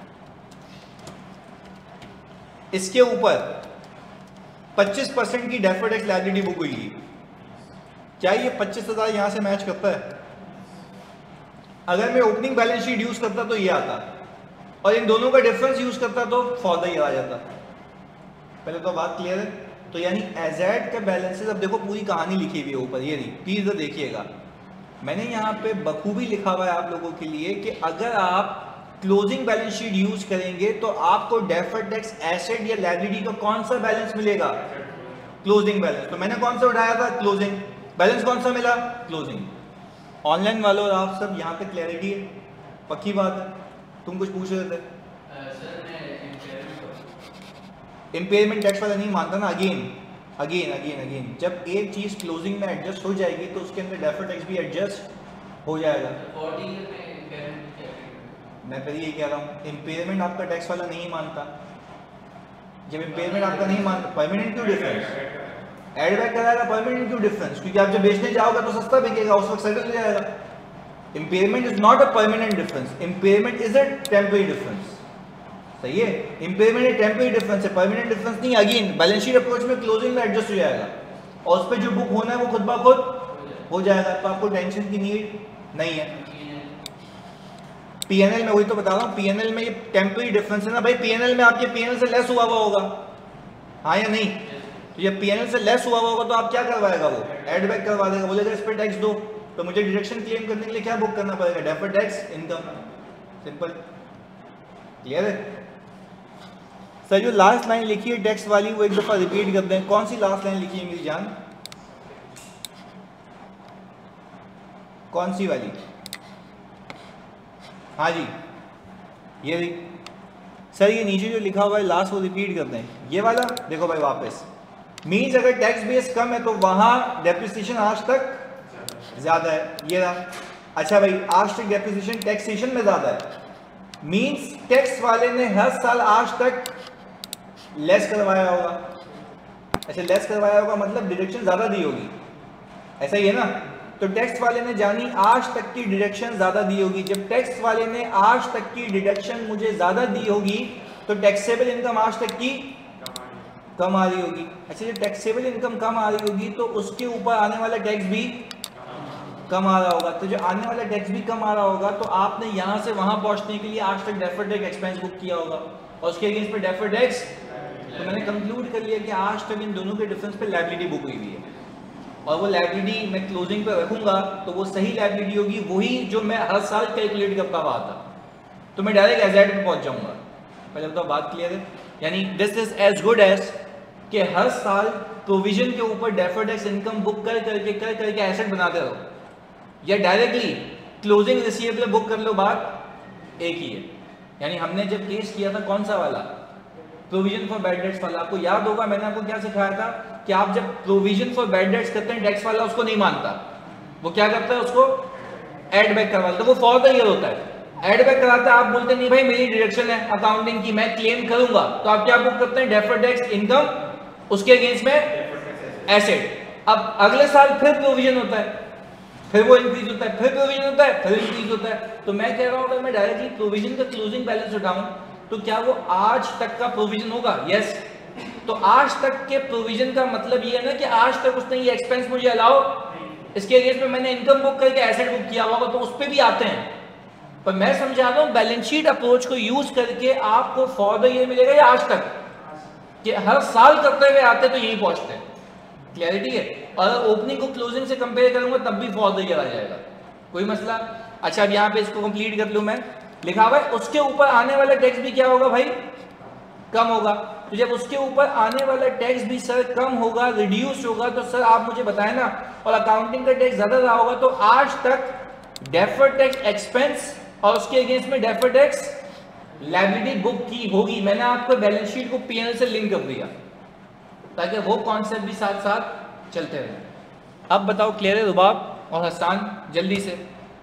इसके ऊपर पच्चीस परसेंट की डेफर्ड टैक्स लायबिलिटी बुक हुई? क्या ये पच्चीस हजार यहां से मैच करता है? अगर मैं ओपनिंग बैलेंस शीट यूज करता तो ये आता, और इन दोनों का डिफरेंस यूज करता तो फॉर्दा ये आ जाता। पहले तो बात क्लियर है। तो यानी एजेड के बैलेंसेस, अब देखो पूरी कहानी लिखी हुई है ऊपर, ये नहीं प्लीज देखिएगा, मैंने यहाँ पे बखूबी लिखा हुआ है आप लोगों के लिए कि अगर आप क्लोजिंग बैलेंस शीट यूज करेंगे तो आपको डेफर्ड टैक्स एसेट या लायबिलिटी का कौन सा बैलेंस मिलेगा? Closing balance. तो मैंने कौन सा उठाया था? Closing balance. कौन सा मिला? क्लोजिंग। ऑनलाइन वालों आप सब यहाँ पे क्लैरिटी है? पक्की बात है? तुम कुछ पूछ रहे थे? इंपेयरमेंट टैक्स वाला नहीं मानता ना। अगेन अगेन अगेन अगेन जब एक चीज क्लोजिंग में एडजस्ट हो जाएगी तो उसके अंदर डेफर्ड टैक्स भी एडजस्ट हो जाएगा। मैं फिर ये कह रहा हूँ, इंपेयरमेंट आपका टैक्स वाला नहीं मानता। जब इंपेयरमेंट आपका नहीं मानता, परमानेंट क्यों डिफरेंस? एड बैक कराएगा, परमानेंट क्यों डिफरेंस? क्योंकि आप जब बेचने जाओगे तो सस्ता बिकेगा, उस वक्त सेटल हो जाएगा। Impairment is not a permanent difference, impairment is a temporary difference. सही है, इम्पेयरमेंट एक टेम्पररी डिफरेंस है, परमानेंट डिफरेंस नहीं। अगेन बैलेंस शीट अप्रोच में क्लोजिंग में एडजस्ट हो जाएगा और उस पर जो बुक होना है वो खुद ब खुद हो जाएगा, तो आपको टेंशन की नीड नहीं है। पीएनएल में वही तो बता रहा हूँ, पीएनएल में ये टेम्पररी डिफरेंस है ना भाई, पीएनएल में आपके पीएनएल से लेस हुआ हुआ होगा, हाँ या नहीं? तो जब पीएनएल से लेस हुआ हुआ होगा तो आप क्या करवाएगा, वो एड बैक करवा देगा, बोलेगा इस पर टैक्स दो, तो मुझे डिडक्शन क्लेम करने के लिए क्या बुक करना पड़ेगा, deferred tax income. Simple, clear है? सर जो लास्ट लाइन लिखी है टैक्स वाली वो एक दफा रिपीट कर दें, कौन सी लास्ट लाइन लिखी है मेरी जान, कौन सी वाली? हाँ जी, ये भी सर, ये नीचे जो लिखा हुआ है लास्ट वो रिपीट कर दें, ये वाला देखो भाई वापस। मीन्स अगर टैक्स बेस कम है तो वहां डेप्रिसिएशन आज तक ज्यादा है, ये रहा। अच्छा भाई, आज तक डेप्रिसिएशन टैक्सेशन में ज्यादा है, मीन्स टैक्स वाले ने हर साल आज तक लेस करवाया होगा। अच्छा, लेस करवाया होगा मतलब डिडक्शन ज्यादा दी होगी, ऐसा ही है ना? तो टैक्स वाले ने जानी आज तक की डिडक्शन ज्यादा दी होगी। जब टैक्स वाले ने आज तक की डिडक्शन मुझे ज्यादा दी होगी तो टैक्सेबल इनकम आज तक की कम आ रही होगी। अच्छा, जब टैक्सेबल इनकम कम आ रही होगी तो उसके ऊपर आने वाला टैक्स भी कम आ रहा होगा। तो जो आने वाला टैक्स भी कम आ रहा होगा तो आपने यहाँ से वहां पहुंचने के लिए आज तक डेफर्ड टैक्स एक्सपेंस बुक किया होगा और उसके अगेंस्ट पे डेफर्ड टैक्स। तो मैंने कंक्लूड कर लिया कि आज तक इन दोनों के डिफरेंस पे लायबिलिटी बुक हुई हुई है और वो लायबिलिटी मैं क्लोजिंग पे रखूंगा तो वो सही लायबिलिटी होगी, वही जो मैं हर साल कैलकुलेट करता हुआ था, तो मैं डायरेक्ट एजेड पे पहुंच जाऊंगा। पहले तो बात क्लियर है, यानी this is as good as कि हर साल प्रोविजन के ऊपर डेफर्ड टैक्स इनकम बुक कर करके कर करके एसेट बनाते रहो, या डायरेक्टली क्लोजिंग रिसीवेबल बुक कर लो, बात एक ही है। यानी हमने जब केस किया था कौन सा वाला, प्रोविजन फॉर बैड डेट्स वाला, आपको याद होगा मैंने आपको क्या सिखाया था कि आप जब प्रोविजन फॉर बैड डेट्स करते हैं टैक्स वाला उसको नहीं मानता, वो क्या करता है, उसको एड बैक करवा देता है, वो फॉर द ईयर होता है, एड बैक कराता है। आप बोलते नहीं भाई मेरी डिडक्शन है अकाउंटिंग की, मैं क्लेम करूंगा, तो आप क्या बुक करते हैं, डेफर्ड टैक्स इनकम, उसके अगेंस्ट में एसेट। अब अगले साल फिर प्रोविजन होता है, फिर वो इंक्रीज होता है, फिर प्रोविजन होता है, फिर इंक्रीज होता है। तो मैं कह रहा हूं अगर मैं डायरेक्टली प्रोविजन का क्लोजिंग बैलेंस उठाऊं तो क्या वो आज तक का प्रोविजन होगा? यस। तो आज तक के प्रोविजन का मतलब ये है ना कि आज तक उसने ये एक्सपेंस मुझे अलाउ, इसके अगेंस्ट में मैंने इनकम बुक करके एसेट बुक किया होगा, तो उस पर भी आते हैं। पर मैं समझा रहा हूं बैलेंस शीट अप्रोच को यूज करके आपको फॉर द ईयर मिलेगा या आज तक, कि हर साल करते हुए आते तो यही पहुंचते हैं। क्लैरिटी है? और ओपनिंग को क्लोजिंग से कंपेयर करूंगा तब भी फॉर द ईयर आ जाएगा, कोई मसला। अच्छा, अब यहाँ पे इसको कंप्लीट कर लूं मैं, लिखा हुआ है उसके ऊपर आने वाला टैक्स भी क्या होगा भाई, कम होगा। तो जब उसके ऊपर आने वाला टैक्स भी सर कम होगा, रिड्यूस होगा, तो सर आप मुझे बताएं ना, और अकाउंटिंग का टैक्स ज्यादा रहा होगा तो आज तक डेफर्ड टैक्स एक्सपेंस और उसके अगेंस्ट में डेफर्ड टैक्स लायबिलिटी बुक की होगी। मैंने आपको बैलेंस शीट को पीएनएल से लिंक कर दिया ताकि वो कॉन्सेप्ट भी साथ साथ चलते रहे। अब बताओ क्लियर है रुबाब और हसन, जल्दी से।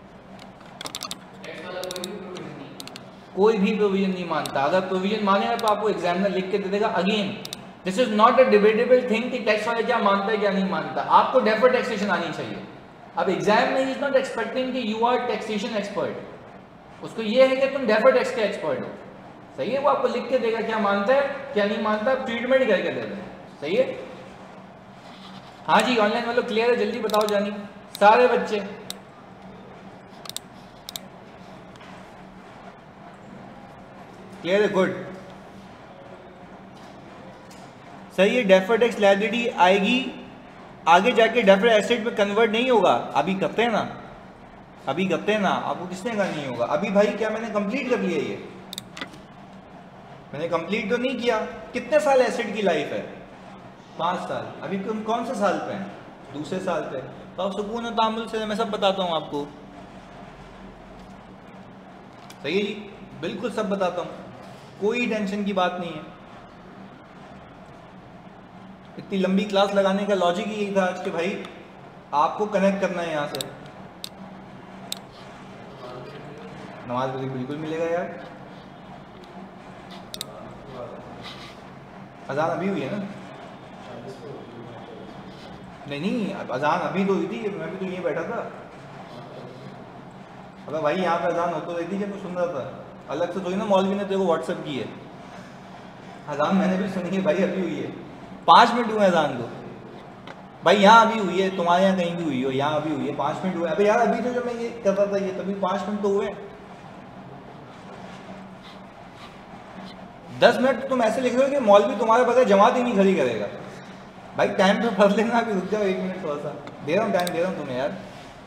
कोई भी प्रोविजन नहीं मानता, अगर प्रोविजन मानेगा तो आपको एग्जामिनर लिख के दे देगा। Again this is not a debatable thing कि टैक्स वाले क्या मानता है क्या नहीं मानता, आपको डेफर्ड टैक्सेशन आनी चाहिए। अब एग्जाम में इज नॉट एक्सपेक्टिंग कि यू आर टैक्सेशन एक्सपर्ट, उसको ये है कि तुम डेफर्ड टैक्स के एक्सपर्ट हो। सही है? वो आपको लिख के देगा क्या मानता है क्या नहीं मानता, ट्रीटमेंट करके दे दें। सही है? हाँ जी, ऑनलाइन वालों क्लियर है? जल्दी बताओ जानी, सारे बच्चे। क्लियर है? गुड। सही है, डेफर्ड टैक्स लायबिलिटी आएगी आगे जाके, डेफर्ड एसेट में कन्वर्ट नहीं होगा। अभी करते हैं ना, अभी करते हैं ना, आपको किसने कहा नहीं होगा? अभी भाई क्या मैंने कंप्लीट कर लिया? ये मैंने कंप्लीट तो नहीं किया। कितने साल एसेट की लाइफ है? पाँच साल। अभी तुम कौन से साल पे हैं? दूसरे साल पे। तो आप सुकून और तामुल से, मैं सब बताता हूँ आपको। सही है जी, बिल्कुल सब बताता हूँ, कोई टेंशन की बात नहीं है। इतनी लंबी क्लास लगाने का लॉजिक ही यही था आज के भाई आपको कनेक्ट करना है यहाँ से। नमाज ब्रेक बिल्कुल मिलेगा यार। अजान अभी हुई है ना? नहीं नहीं, अजान अभी तो हुई थी, मैं भी तो यहीं बैठा था। अबे भाई यहाँ पे अजान हो तो रही थी जब मैं सुन रहा था, अलग से थोड़ी ना मौलवी ने तेरे को व्हाट्सएप की है। अजान मैंने भी सुनी है भाई, अभी हुई है, पाँच मिनट हुए अजान को भाई, यहाँ अभी हुई है, तुम्हारे यहाँ कहीं भी हुई हो, यहाँ अभी हुई है, पाँच मिनट हुए। अबे यार अभी तो जो मैं ये कर रहा था ये तभी पाँच मिनट तो हुए। दस मिनट तुम ऐसे लिख रहे हो कि मौलवी तुम्हारे बगैर जमात ही नहीं खड़ी करेगा। भाई टाइम तो पढ़ लेना, अभी रुक जाओ एक मिनट थोड़ा सा, दे रहा हूँ टाइम दे रहा हूँ तुम्हें यार।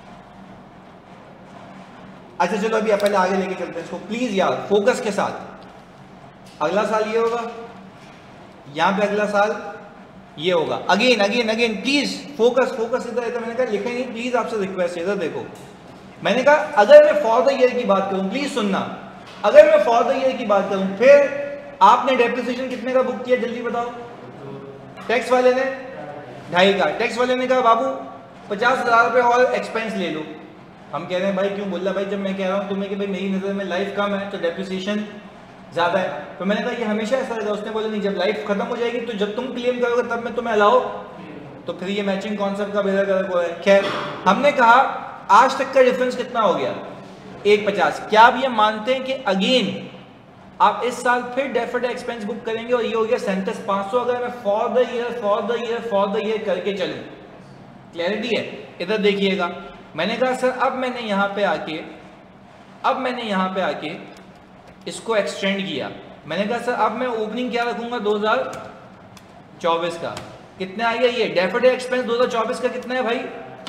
अच्छा चलो अभी पहले आगे लेके चलते हैं इसको प्लीज यार, फोकस के साथ। अगला साल ये होगा, यहाँ पे अगला साल ये होगा, again again again please focus focus. इधर इधर मैंने कहा लिखे नहीं, प्लीज आपसे रिक्वेस्ट है, इधर देखो। मैंने कहा अगर मैं फॉर द ईयर की बात करूं, प्लीज सुनना, अगर मैं फॉर द ईयर की बात करूं, फिर आपने डेप्रिसिएशन कितने का बुक किया जल्दी बताओ? टैक्स वाले ने ढाई का, टैक्स वाले ने कहा बाबू पचास हजार रुपये और एक्सपेंस ले लो। हम कह रहे हैं भाई क्यों? बोल रहा भाई जब मैं कह रहा हूँ तुम्हें कि भाई मेरी नज़र में लाइफ कम है तो डेप्रिसिएशन ज़्यादा है। तो मैंने कहा ये हमेशा ऐसा रहेगा। उसने बोला नहीं, जब लाइफ खत्म हो जाएगी तो जब तुम क्लेम करोगे तब मैं तुम्हें अलाउ। तो फिर ये मैचिंग कॉन्सेप्ट का बेहतर कर को है। खैर हमने कहा आज तक का डिफरेंस कितना हो गया? एक पचास। क्या आप ये मानते हैं कि अगेन आप इस साल फिर डेफर्ड एक्सपेंस बुक करेंगे और ये हो गया सैंतीस पाँच सौ, अगर मैं for the year for the year for the year करके चलूं? क्लैरिटी है? इधर देखिएगा, मैंने कहा सर अब मैंने यहाँ पे आके अब मैंने यहाँ पे आके इसको एक्सटेंड किया। मैंने कहा सर अब मैं ओपनिंग क्या रखूंगा दो हज़ार चौबीस का। कितने आ गया ये डेफर्ड एक्सपेंस दो हज़ार चौबीस का? कितना है भाई?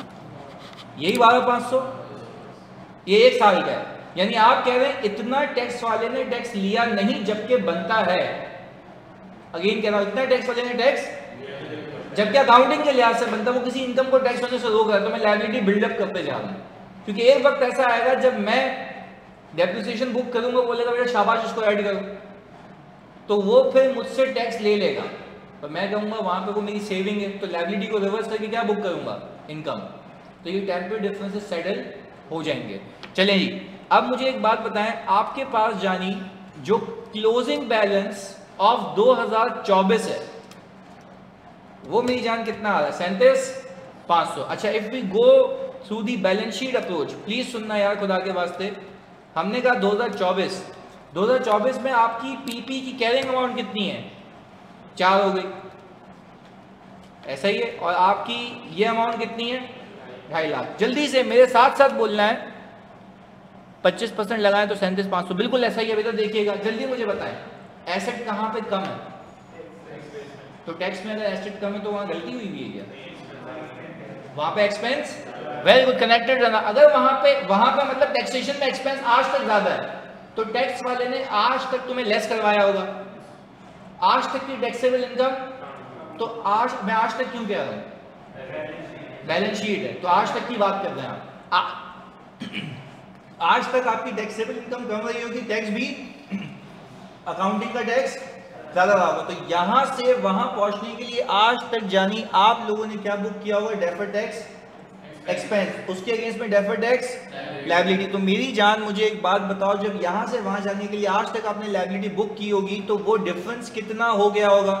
यही बारह पाँच सौ, ये एक साल का है। यानी आप कह रहे हैं इतना टैक्स वाले ने टैक्स लिया नहीं जबकि बनता है। अगेन कह रहा हूं, इतना टैक्स वाले ने टैक्स जबकि अकाउंटिंग के लिहाज से बनता, वो किसी इनकम को टैक्स होने से रोक रहा है। तो मैं लायबिलिटी बिल्डअप करते जा रहा हूं, क्योंकि एक वक्त ऐसा आएगा जब मैं डेप्रिसिएशन बुक करूंगा, बोलेगा बेटा शाबाश इसको ऐड करो, तो वो फिर मुझसे टैक्स ले लेगा। तो मैं कहूंगा वहां पे वो मेरी सेविंग है, तो लायबिलिटी को रिवर्स करके क्या बुक करूंगा? इनकम। तो ये टेम्पररी डिफरेंसेस सेटल हो जाएंगे। चलें जी, अब मुझे एक बात बताएं, आपके पास जानी जो क्लोजिंग बैलेंस ऑफ दो हज़ार चौबीस है वो मेरी जान कितना आ रहा है? सैंतीस पाँच सौ। अच्छा, if we go through the balance sheet approach, please सुनना यार खुदा के वास्ते। हमने कहा दो हज़ार चौबीस दो हज़ार चौबीस में आपकी पीपी की कैरिंग अमाउंट कितनी है? चार हो गई, ऐसा ही है। और आपकी ये अमाउंट कितनी है? ढाई लाख। जल्दी से मेरे साथ साथ बोलना है, पच्चीस परसेंट लगाएं तो सैंतीस पाँच सौ, बिल्कुल ऐसा ही है। बेटा देखिएगा, जल्दी मुझे बताएं एसेट कहाँ पे कम है? तो टैक्स में अगर एसेट कम है तो वहां गलती हुई भी है क्या? वहां पे एक्सपेंस, वेरी गुड, कनेक्टेड रहना। अगर वहां पे वहां पे मतलब टैक्सेशन में एक्सपेंस आज तक ज्यादा है तो टैक्स वाले ने आज तक तुम्हें लेस करवाया होगा। आज तक की टैक्सेबल इनकम, तो आज मैं आज तक क्यों कह रहा हूं? बैलेंस शीट है तो आज तक की बात कर रहे हैं आप। आज तक आपकी टैक्सेबल इनकम कम रही होगी, टैक्स भी अकाउंटिंग का टैक्स ज्यादा रहा होगा। तो यहां से वहां पहुंचने के लिए आज तक जानी आप लोगों ने क्या बुक किया होगा? डेफर्ड टैक्स एक्सपेंस, उसके अगेंस्ट में डेफर्ड टैक्स लायबिलिटी। तो मेरी जान मुझे एक बात बताओ, जब यहां से वहां जाने के लिए आज तक आपने लायबिलिटी बुक की होगी तो वो डिफरेंस कितना हो गया होगा?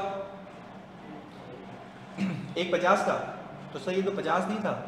एक पचास का। तो सर ये तो पचास नहीं था,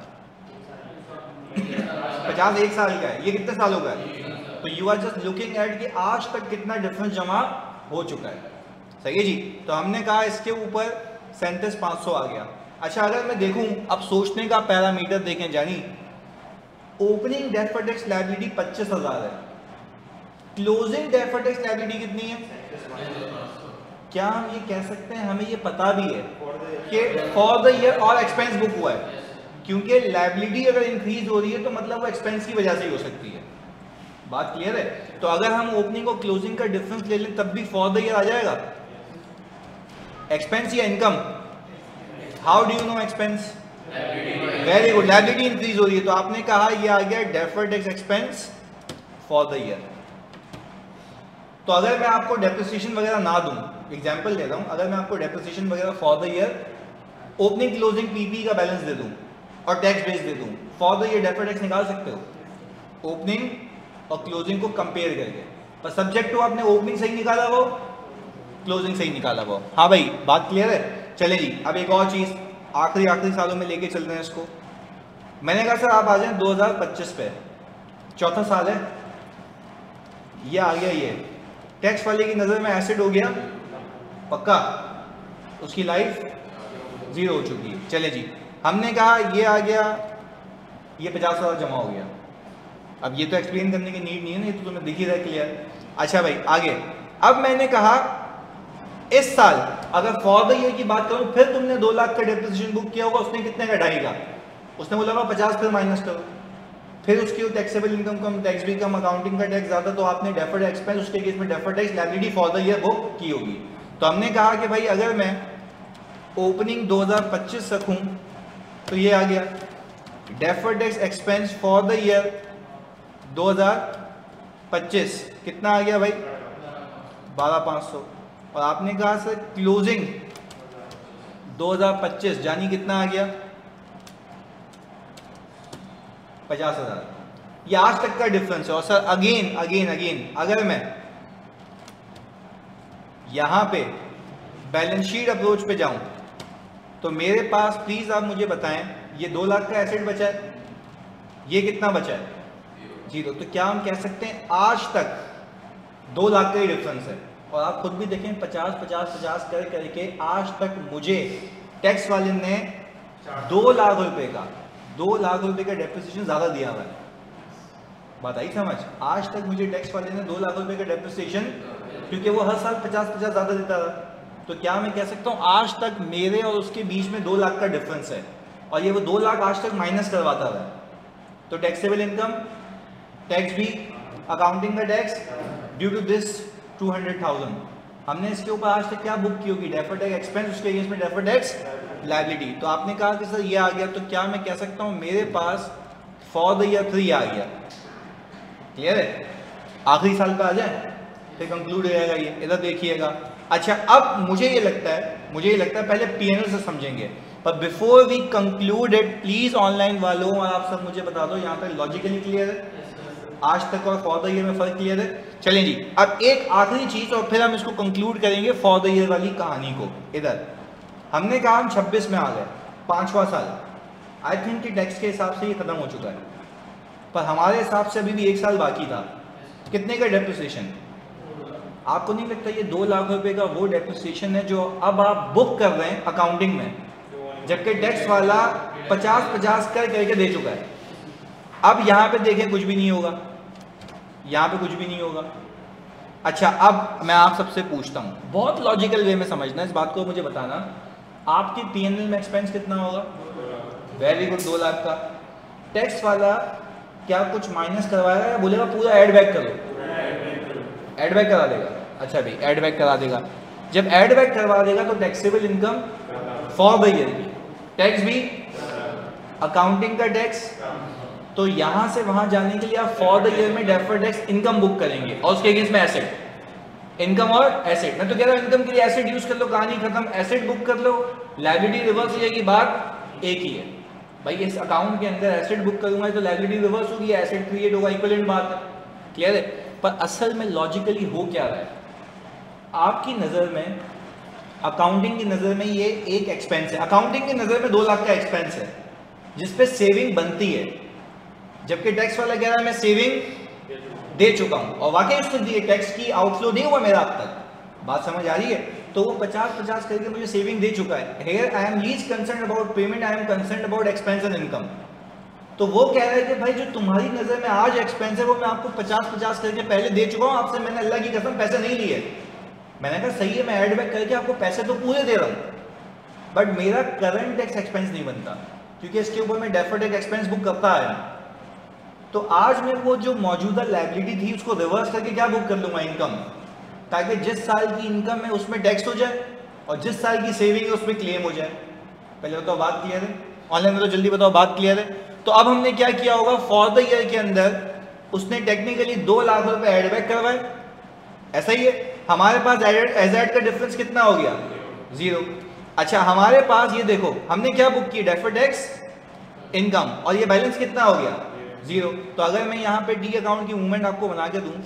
पचास एक साल का है, ये कितने सालों का है? तो you are just looking at कि आज तक कितना डिफरेंस जमा हो चुका है। सही है जी। तो हमने कहा इसके ऊपर सैंतीस पाँच सौ आ गया। अच्छा, अगर मैं देखूं, अब सोचने का पैरामीटर देखें जानी, ओपनिंग डेफर्ड टैक्स लायबिलिटी पच्चीस हजार है, क्लोजिंग डेफर्ड टैक्स लायबिलिटी कितनी है? क्या हम ये कह सकते हैं, हमें ये पता भी है कि फॉर द ईयर और एक्सपेंस बुक हुआ है, क्योंकि लायबिलिटी अगर इंक्रीज हो रही है तो मतलब वो एक्सपेंस की वजह से ही हो सकती है। बात क्लियर है? तो अगर हम ओपनिंग और क्लोजिंग का डिफरेंस ले लें तब भी फॉर द ईयर आ जाएगा, एक्सपेंस या income. How do you know expense? Very good, liability increase हो रही है तो आपने कहा ये आ गया deferred tax expense for the year. तो अगर मैं आपको डेप्रिसिएशन वगैरह ना दूं, एग्जांपल दे रहा हूं, अगर मैं आपको डेप्रिसिएशन वगैरह for the year opening closing PP का बैलेंस दे दूं और टैक्स बेस दे दूं, for the year deferred tax निकाल सकते हो ओपनिंग और क्लोजिंग को कंपेयर करके। पर सब्जेक्ट टू आपने ओपनिंग सही निकाला वो, क्लोजिंग सही निकाला वो। हाँ भाई, बात क्लियर है? चले जी, अब एक और चीज आखिरी आखिरी सालों में लेके चल रहे हैं इसको। मैंने कहा सर आप आ जाए दो हज़ार पच्चीस पे, चौथा साल है, ये आ गया, ये टैक्स वाले की नज़र में एसिड हो गया पक्का, उसकी लाइफ जीरो हो चुकी है। चले जी, हमने कहा ये आ गया, ये पचास हज़ार जमा हो गया। अब ये तो एक्सप्लेन करने की नीड नहीं है ना, ये तो तुम्हें दिख ही रहा है क्लियर। अच्छा भाई आगे, अब मैंने कहा इस साल अगर फॉर द ईयर की बात करूं, फिर तुमने दो लाख का डेप्रिसिएशन बुक किया होगा, उसने कितने का, ढाई का, उसने बोला होगा पचास, फिर माइनस करो, फिर उसकी टैक्सेबल इनकम कम, टैक्स भी कम, अकाउंटिंग का टैक्स ज्यादा, तो आपने डेफर्ड एक्सपेंस, उसके केस में deferred tax liability for the year book की होगी। तो हमने कहा कि भाई अगर मैं ओपनिंग दो हज़ार पच्चीस रखूं तो ये आ गया deferred tax expense for the year दो हज़ार पच्चीस, कितना आ गया भाई, बारह पाँच सौ। और आपने कहा सर क्लोजिंग दो हज़ार पच्चीस जानी कितना आ गया, पचास हजार। ये आज तक का डिफरेंस है। और सर अगेन अगेन अगेन अगर मैं यहां पे बैलेंस शीट अप्रोच पे जाऊं तो मेरे पास, प्लीज आप मुझे बताएं, ये दो लाख का एसेट बचा है, ये कितना बचा है, जीरो। तो क्या हम कह सकते हैं आज तक दो लाख का ही डिफरेंस है। और आप खुद भी देखें पचास पचास पचास कर करके आज तक मुझे टैक्स वाले ने दो लाख रुपए का दो लाख रुपए का डेप्रिसिएशन ज्यादा दिया हुआ है। बात आई समझ? आज तक मुझे टैक्स वाले ने दो लाख रुपए का डेप्रिसिएशन, क्योंकि वो हर साल पचास पचास ज्यादा देता था, तो क्या मैं कह सकता हूँ आज तक मेरे और उसके बीच में दो लाख का डिफरेंस है, और ये वो दो लाख आज तक माइनस करवाता रहा। तो टैक्सेबल इनकम, टैक्स भी, अकाउंटिंग का tax, due to this two hundred thousand हमने इसके ऊपर आज तक क्या बुक की होगी, डेफर्ड टैक्स एक्सपेंस, उसके अगेंस्ट में डेफर्ड टैक्स लायबिलिटी। तो आपने कहा कि सर ये आ गया, तो क्या मैं कह सकता हूँ मेरे पास फॉर द ईयर थ्री आ गया। क्लियर है? आखिरी साल पे आ जाए फिर कंक्लूड हो जाएगा ये, इधर देखिएगा। अच्छा अब मुझे ये लगता है मुझे ये लगता है पहले पीएनएल से समझेंगे, पर before we conclude it please online वालों और आप सब मुझे बता दो यहाँ पे लॉजिकली क्लियर है, आज तक और फॉर द ईयर में फर्क क्लियर है। चलें जी, अब एक आखिरी चीज और फिर हम इसको कंक्लूड करेंगे फॉर द ईयर वाली कहानी को। इधर हमने कहा हम छब्बीस में आ गए, पांचवा साल, आई थिंक कि टैक्स के हिसाब से ये खत्म हो चुका है, पर हमारे हिसाब से अभी भी एक साल बाकी था। कितने का डेप्रिसिएशन? आपको नहीं लगता ये दो लाख रुपए का वो डेप्रिसिएशन है जो अब आप बुक कर रहे हैं अकाउंटिंग में, जबकि टैक्स वाला पचास पचास कर करके दे चुका है। अब यहाँ पे देखें कुछ भी नहीं होगा, यहाँ पे कुछ भी नहीं होगा। अच्छा अब मैं आप सबसे पूछता हूँ, बहुत लॉजिकल वे में समझना इस बात को, मुझे बताना आपकी पीएनएल में एक्सपेंस कितना होगा? वेरी गुड, दो लाख का। टैक्स वाला क्या कुछ माइनस करवाएगा या बोलेगा पूरा ऐड बैक करो? ऐड बैक करा देगा। अच्छा भाई ऐड बैक करा देगा, जब ऐड बैक करवा देगा तो taxable income for the year की, टैक्स भी, अकाउंटिंग का टैक्स, तो यहां से वहां जाने के लिए आप फॉर द ईयर में डेफर्ड टैक्स इनकम बुक करेंगे और उसके अगेंस्ट में एसेट, इनकम और एसेट। मैं तो कह रहा हूं इनकम के लिए एसेट यूज कर लो, कहानी खत्म, एसेट बुक कर लो, लायबिलिटी रिवर्स हो जाएगी, बात एक ही है भाई। इस अकाउंट के अंदर एसेट बुक करूंगा तो लायबिलिटी रिवर्स होगी, एसेट क्रिएट होगा, इक्विवेलेंट बात है। क्लियर है? पर असल में लॉजिकली हो क्या रहा है, आपकी नजर में, अकाउंटिंग की नजर में ये एक एक्सपेंस है, अकाउंटिंग की नजर में दो लाख का एक्सपेंस है जिसपे सेविंग बनती है, जबकि टैक्स वाला कह रहा है मैं सेविंग दे चुका हूं, और वाकई उसको दिए, टैक्स की आउटफ्लो नहीं हुआ मेरा अब तक। बात समझ आ रही है? तो वो पचास पचास करके मुझे सेविंग दे चुका है। Here I am least concern about payment, I am concern about expense and income. तो वो कह रहा है कि भाई जो तुम्हारी नजर में आज एक्सपेंस है वो मैं आपको पचास पचास करके पहले दे चुका हूं, आपसे मैंने अल्लाह की कसम पैसे नहीं लिए। मैंने कहा सही है, मैं ऐड बैक करके आपको पैसे तो पूरे दे रहा हूं, बट मेरा करंट टैक्स एक्सपेंस नहीं बनता क्योंकि इसके ऊपर मैं डेफर्ड टैक्स एक्सपेंस बुक करता आया। तो आज मैं वो जो मौजूदा लायबिलिटी थी उसको रिवर्स करके क्या बुक कर लूंगा, इनकम, ताकि जिस साल की इनकम है उसमें टैक्स हो जाए और जिस साल की सेविंग है उसमें क्लेम हो जाए। पहले बताओ बात क्लियर है? ऑनलाइन में तो जल्दी बताओ बात क्लियर है? तो अब हमने क्या किया होगा, फॉर द ईयर के अंदर उसने टेक्निकली दो लाख रुपए एड बैक करवाए, ऐसा ही है। हमारे पास एजेड का डिफरेंस कितना हो गया? जीरो। अच्छा हमारे पास ये देखो हमने क्या बुक की, डेफर्ड टैक्स इनकम, और ये बैलेंस कितना हो गया? जीरो। तो अगर मैं यहाँ पे टी अकाउंट की मूवमेंट आपको बना के दूं,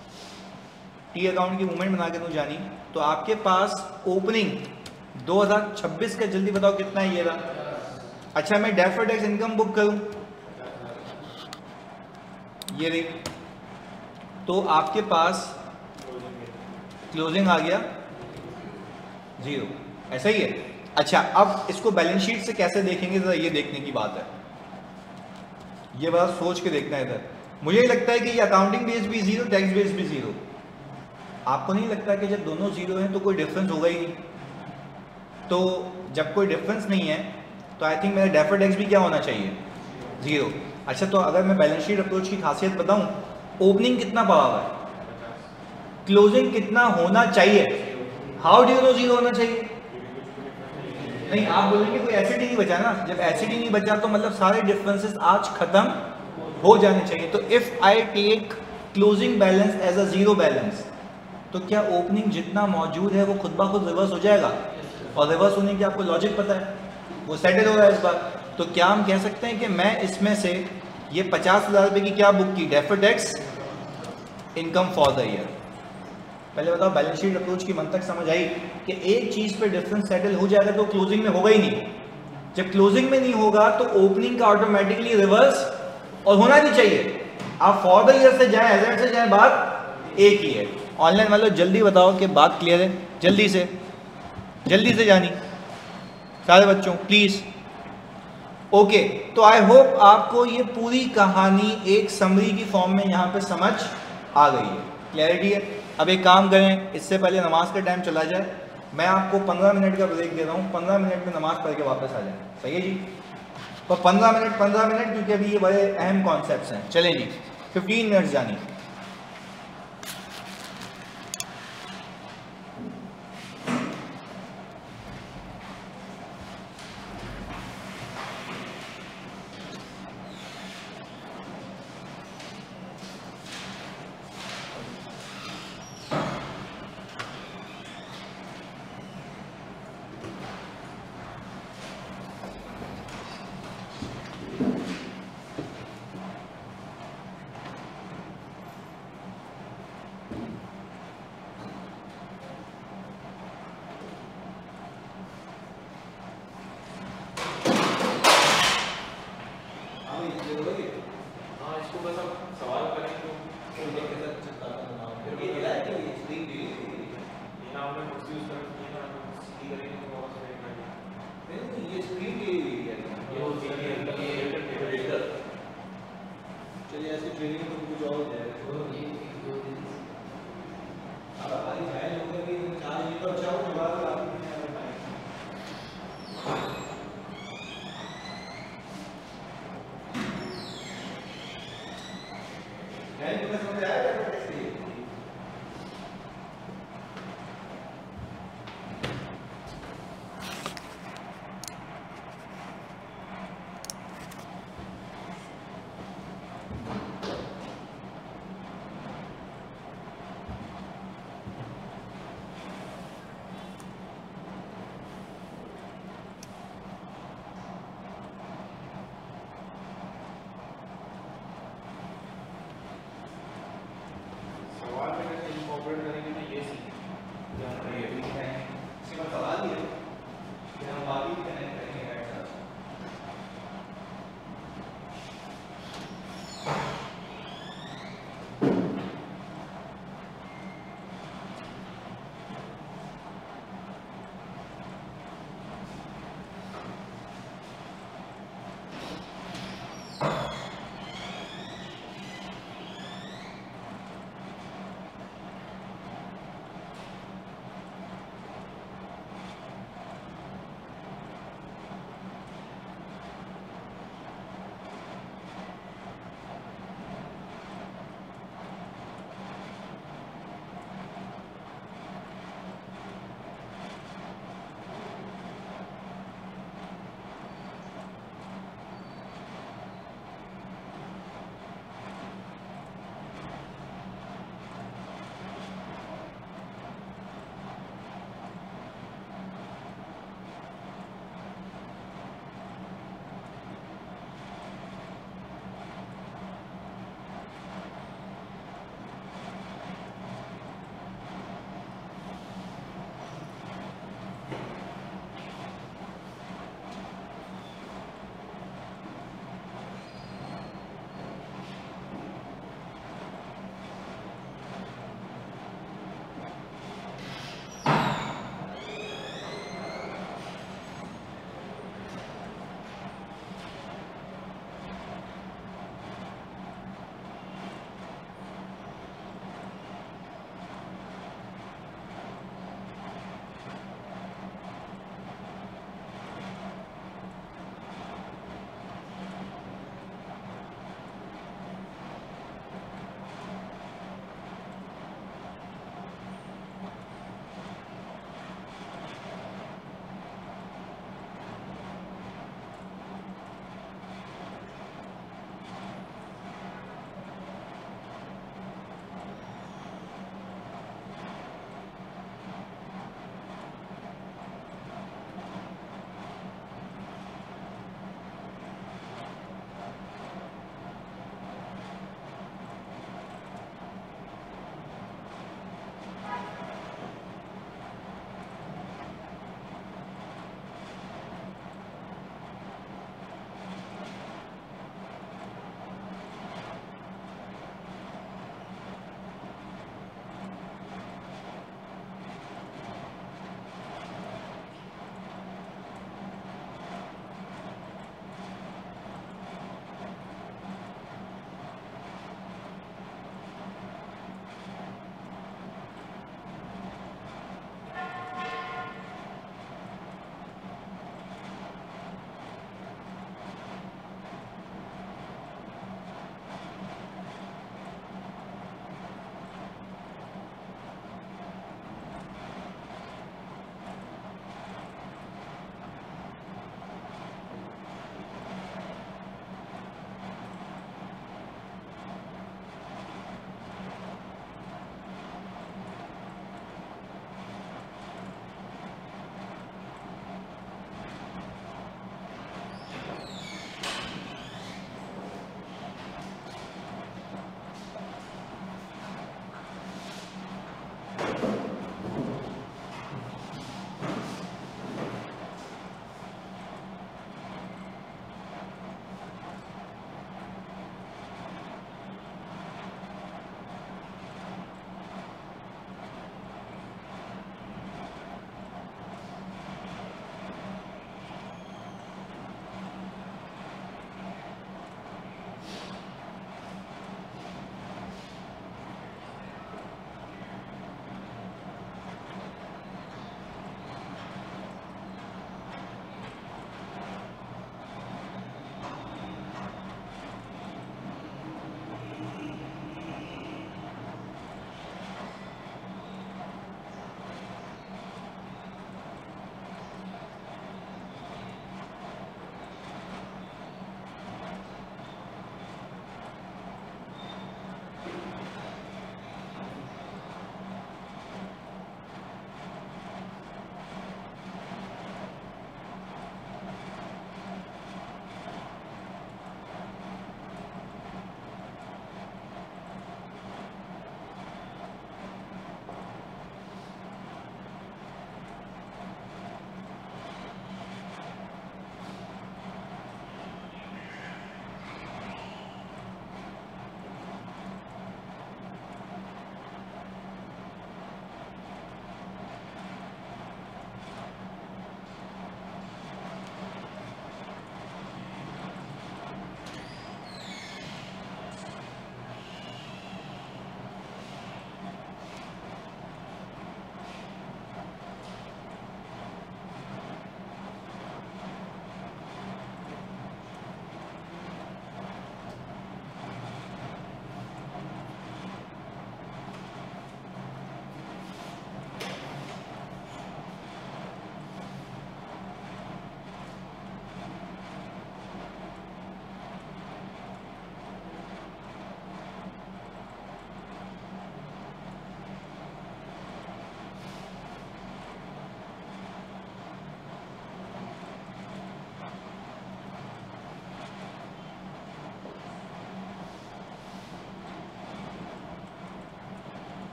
टी अकाउंट की मूवमेंट बना के दूं जानी, तो आपके पास ओपनिंग दो हज़ार छब्बीस का, जल्दी बताओ कितना है ये रहा। अच्छा मैं डेफर्ड टैक्स इनकम बुक करूं, ये रही, तो आपके पास क्लोजिंग आ गया जीरो, ऐसा ही है। अच्छा, अब इसको बैलेंस शीट से कैसे देखेंगे जरा ये देखने की बात है, ये बात सोच के देखना है इधर। मुझे लगता है कि ये अकाउंटिंग बेस भी जीरो, टैक्स बेस भी जीरो। आपको नहीं लगता कि जब दोनों जीरो हैं तो कोई डिफरेंस होगा ही नहीं? तो जब कोई डिफरेंस नहीं है तो आई थिंक मेरा डेफर्ड टैक्स भी क्या होना चाहिए? जीरो। अच्छा, तो अगर मैं बैलेंस शीट अप्रोच की खासियत बताऊं, ओपनिंग कितना पड़ा हुआ है, क्लोजिंग कितना होना चाहिए, how do you know zero होना चाहिए? नहीं, आप बोलेंगे कोई एसिड ही नहीं बचा ना। जब एसिड ही नहीं बचा तो मतलब सारे डिफरेंसेस आज खत्म हो जाने चाहिए। तो if I take closing balance as a zero balance, तो क्या ओपनिंग जितना मौजूद है वो खुद ब खुद रिवर्स हो जाएगा? और रिवर्स होने की आपको लॉजिक पता है, वो सेटल हो रहा है इस बार। तो क्या हम कह सकते हैं कि मैं इसमें से ये पचास हज़ार रुपये की क्या बुक की, deferred tax income for the year. पहले बताओ, बैलेंस शीट अप्रोच की मंतक समझ आई कि एक चीज़ पे डिफरेंस सेटल हो जाएगा तो क्लोजिंग में होगा ही नहीं। जब क्लोजिंग में नहीं होगा तो ओपनिंग का ऑटोमेटिकली रिवर्स और होना भी चाहिए। आप फॉर द ईयर से जाए, एजेंट से जाए, बात एक ही है। ऑनलाइन वालों जल्दी बताओ कि बात क्लियर है, जल्दी से जल्दी से जानी सारे बच्चों प्लीज। ओके, तो आई होप आपको ये पूरी कहानी एक समरी की फॉर्म में यहाँ पे समझ आ गई है, क्लैरिटी है। अब एक काम करें, इससे पहले नमाज का टाइम चला जाए, मैं आपको पंद्रह मिनट का ब्रेक दे रहा हूँ, पंद्रह मिनट में नमाज पढ़ के वापस आ जाए, सही है जी? तो पंद्रह मिनट पंद्रह मिनट क्योंकि अभी ये बड़े अहम कॉन्सेप्ट्स हैं। चलें जी, फिफ्टीन मिनट्स जानी।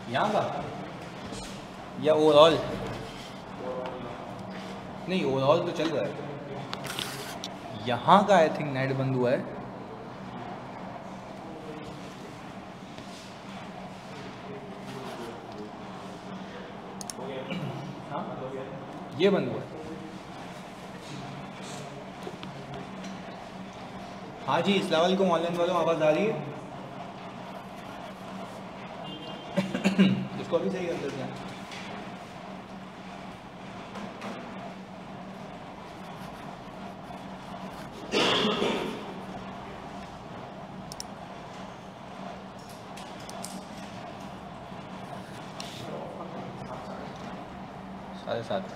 यहाँ का या ओवरऑल? नहीं, ओवरऑल तो चल रहा है। यहाँ का आई थिंक नेट बंद हुआ है। हाँ, ये बंद हुआ है। हाँ जी, अस्सलाम वालेकुम ऑनलाइन वालों, आवाज़ आ रही है? इसको अभी सही कर देते हैं। साढ़े सात।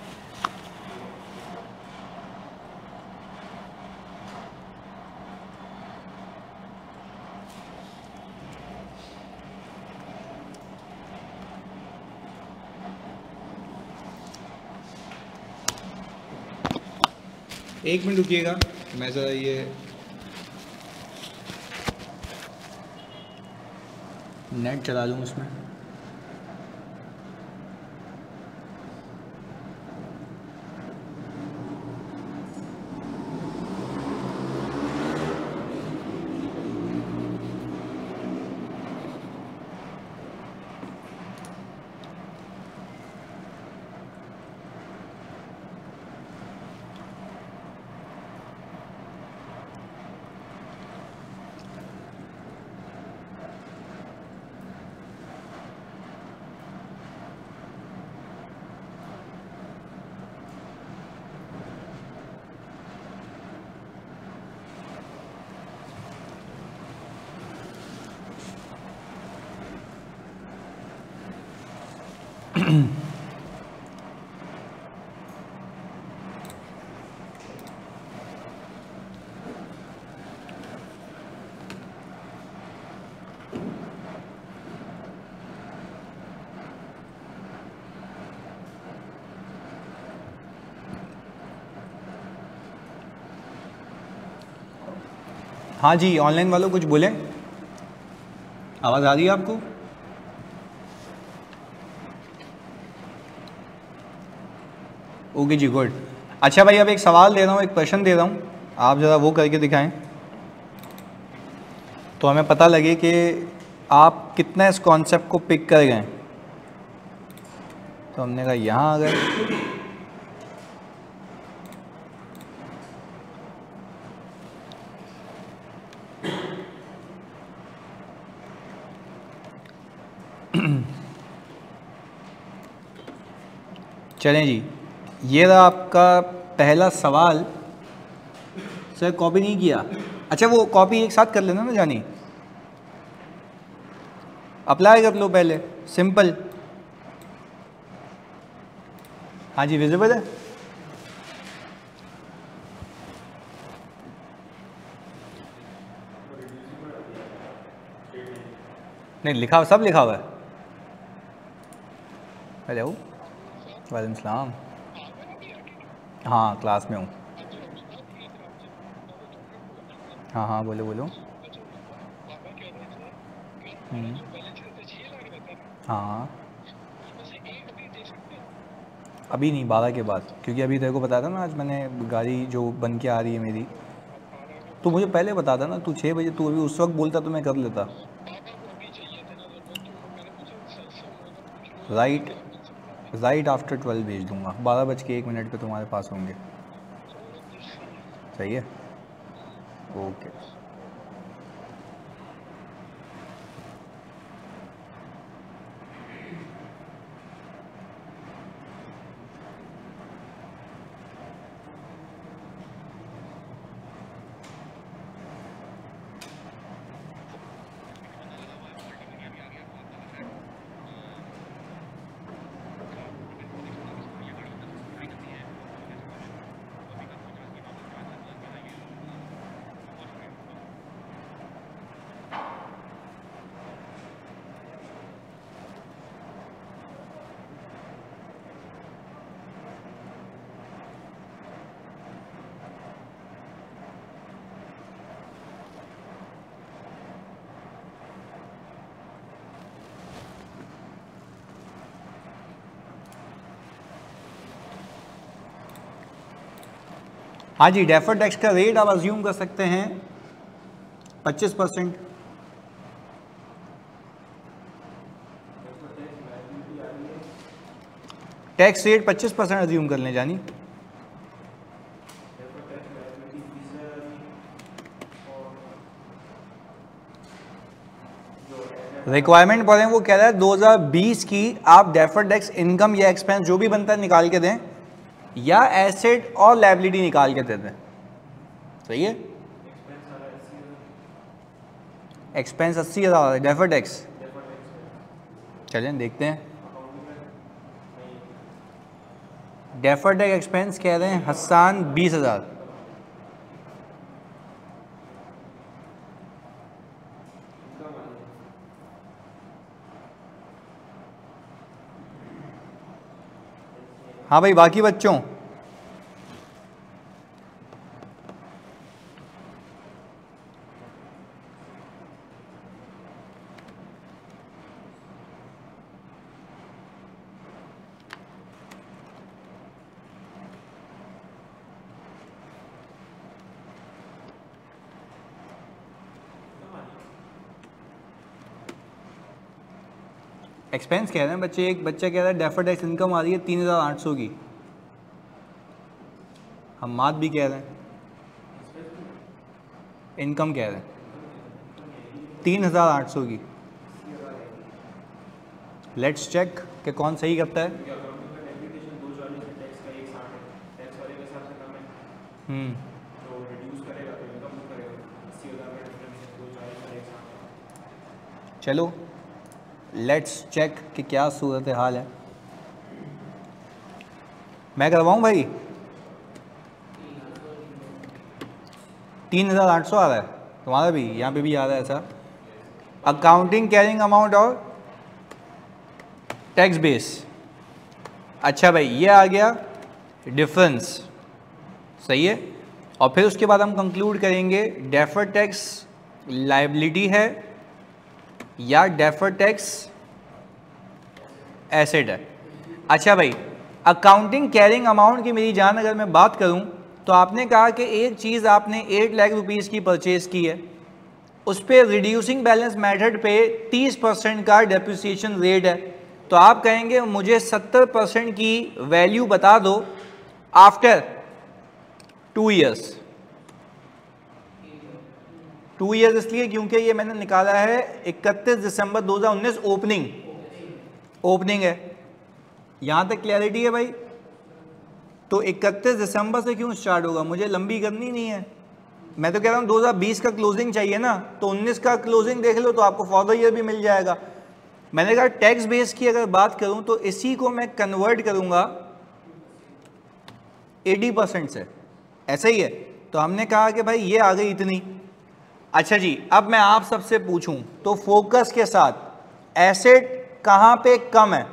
एक मिनट रुकिएगा, मैं ज़रा ये नेट चला लूँ उसमें। हाँ जी, ऑनलाइन वालों कुछ बोलें, आवाज़ आ रही है आपको? ओके जी, गुड। अच्छा भाई, अब एक सवाल दे रहा हूँ, एक प्रश्न दे रहा हूँ, आप ज़रा वो करके दिखाएं तो हमें पता लगे कि आप कितना इस कॉन्सेप्ट को पिक कर गए। तो हमने कहा यहाँ आ गए। चलें जी, ये रहा आपका पहला सवाल। सर कॉपी नहीं किया? अच्छा, वो कॉपी एक साथ कर लेना ना जानी, अप्लाई कर लो पहले, सिंपल। हाँ जी, विजिबल है? नहीं, लिखा, सब लिखा हुआ है। हेलो, वालेकुम सलाम। हाँ, क्लास में हूँ। हाँ हाँ, बोलो बोलो। हम्म, हाँ, अभी नहीं, बारह के बाद, क्योंकि अभी तेरे को बताया था ना, आज मैंने गाड़ी जो बन के आ रही है मेरी, तो मुझे पहले बता था ना, तू छः बजे, तू अभी उस वक्त बोलता तो मैं कर लेता। राइट राइट आफ्टर ट्वेल्व भेज दूंगा, बारह बज के एक मिनट पे तुम्हारे पास होंगे। सही है, ओके। हाँ जी, डेफर्ड टैक्स का रेट आप अज्यूम कर सकते हैं पच्चीस परसेंट। टैक्स रेट पच्चीस परसेंट अज्यूम कर लें जानी। रिक्वायरमेंट पढ़ें, वो कह रहा है दो हज़ार बीस की आप डेफर्ड टैक्स इनकम या एक्सपेंस जो भी बनता है निकाल के दें, या एसेट और लायबिलिटी निकाल के दे दें। सही है, एक्सपेंस अस्सी हज़ार है, डेफर्ड टैक्स चलें देखते हैं। डेफर्ड टैक्स एक्सपेंस कह रहे हैं हसान बीस हज़ार। हाँ भाई, बाकी बच्चों एक्सपेंस कह रहे हैं बच्चे। एक बच्चा कह रहा है डेफर्ड टैक्स इनकम आ रही है तीन हज़ार आठ सौ की। हम मात भी कह रहे हैं, इनकम कह रहे हैं तीन हज़ार आठ सौ की। लेट्स चेक कि कौन सही करता है। हम्म चलो लेट्स चेक कि क्या सूरत हाल है। मैं करवाऊँ भाई? तीन हज़ार आठ सौ आ रहा है तुम्हारा भी, यहाँ पे भी आ रहा है ऐसा। अकाउंटिंग कैरिंग अमाउंट और टैक्स बेस। अच्छा भाई, ये आ गया डिफरेंस, सही है। और फिर उसके बाद हम कंक्लूड करेंगे डेफर्ड टैक्स लायबिलिटी है या डेफर्ड टैक्स एसेट है। अच्छा भाई, अकाउंटिंग कैरिंग अमाउंट की मेरी जान अगर मैं बात करूं तो आपने कहा कि एक चीज़ आपने एट लाख रुपीज़ की परचेज़ की है, उस पर रिड्यूसिंग बैलेंस मेथड पे तीस परसेंट का डेप्रिसिएशन रेट है, तो आप कहेंगे मुझे सत्तर परसेंट की वैल्यू बता दो after two years. Two years इसलिए क्योंकि ये मैंने निकाला है इकतीस दिसंबर दो हज़ार उन्नीस ओपनिंग ओपनिंग है। यहां तक क्लैरिटी है भाई? तो इकतीस दिसंबर से क्यों स्टार्ट होगा, मुझे लंबी करनी नहीं है। मैं तो कह रहा हूं दो हज़ार बीस का क्लोजिंग चाहिए ना, तो उन्नीस का क्लोजिंग देख लो तो आपको फॉर द ईयर भी मिल जाएगा। मैंने कहा टैक्स बेस की अगर बात करूं तो इसी को मैं कन्वर्ट करूंगा अस्सी परसेंट से, ऐसा ही है। तो हमने कहा कि भाई ये आ गई इतनी। अच्छा जी, अब मैं आप सबसे पूछूं तो फोकस के साथ एसेट कहां पे कम है?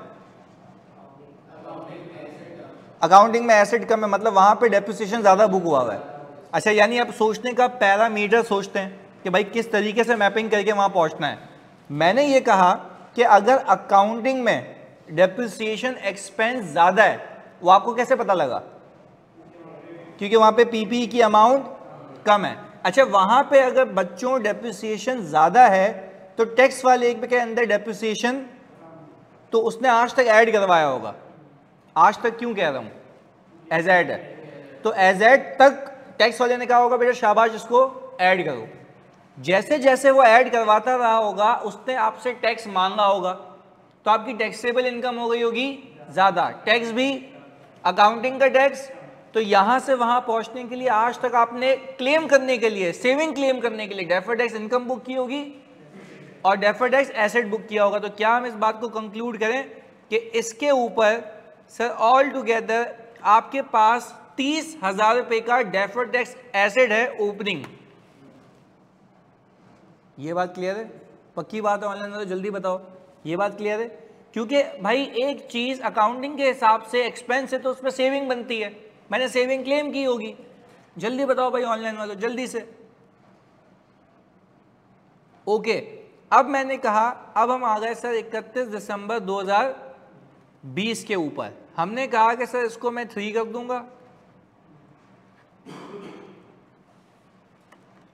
अकाउंटिंग में एसेट कम है, मतलब वहां पे डेप्रिसिएशन ज्यादा बुक हुआ हुआ है। अच्छा, यानी आप सोचने का पैरामीटर सोचते हैं कि भाई किस तरीके से मैपिंग करके वहां पहुंचना है। मैंने ये कहा कि अगर अकाउंटिंग में डेप्रिसिएशन एक्सपेंस ज्यादा है, वो आपको कैसे पता लगा? क्योंकि वहां पे पीपी की अमाउंट कम है। अच्छा, वहां पे अगर बच्चों डेप्रिसिएशन ज्यादा है तो टैक्स वाले एक के अंदर डेप्रिसिएशन तो उसने आज तक ऐड करवाया होगा। आज तक क्यों कह रहा हूं, एज एड है, तो एज एड तक टैक्स वाले ने कहा होगा बेटा शाबाश इसको ऐड करो। जैसे जैसे वो ऐड करवाता रहा होगा उसने आपसे टैक्स मांगा होगा, तो आपकी टैक्सेबल इनकम हो गई होगी ज्यादा। टैक्स भी अकाउंटिंग का टैक्स, तो यहां से वहां पहुंचने के लिए आज तक आपने क्लेम करने के लिए, सेविंग क्लेम करने के लिए डेफर्ड टैक्स इनकम बुक की होगी और डेफर्ड टैक्स एसेट बुक किया होगा। तो क्या हम इस बात को कंक्लूड करें कि इसके ऊपर सर ऑल टुगेदर आपके पास तीस हजार रुपए का डेफर्ड टैक्स एसेट है ओपनिंग। ये बात क्लियर है? पक्की बात है ऑनलाइन वाले, जल्दी बताओ ये बात क्लियर है? क्योंकि भाई एक चीज अकाउंटिंग के हिसाब से एक्सपेंस है तो उसमें सेविंग बनती है, मैंने सेविंग क्लेम की होगी। जल्दी बताओ भाई ऑनलाइन वालों, जल्दी से। ओके, अब मैंने कहा अब हम आ गए सर इकतीस दिसंबर दो हज़ार बीस के ऊपर। हमने कहा कि सर इसको मैं थ्री कर दूंगा,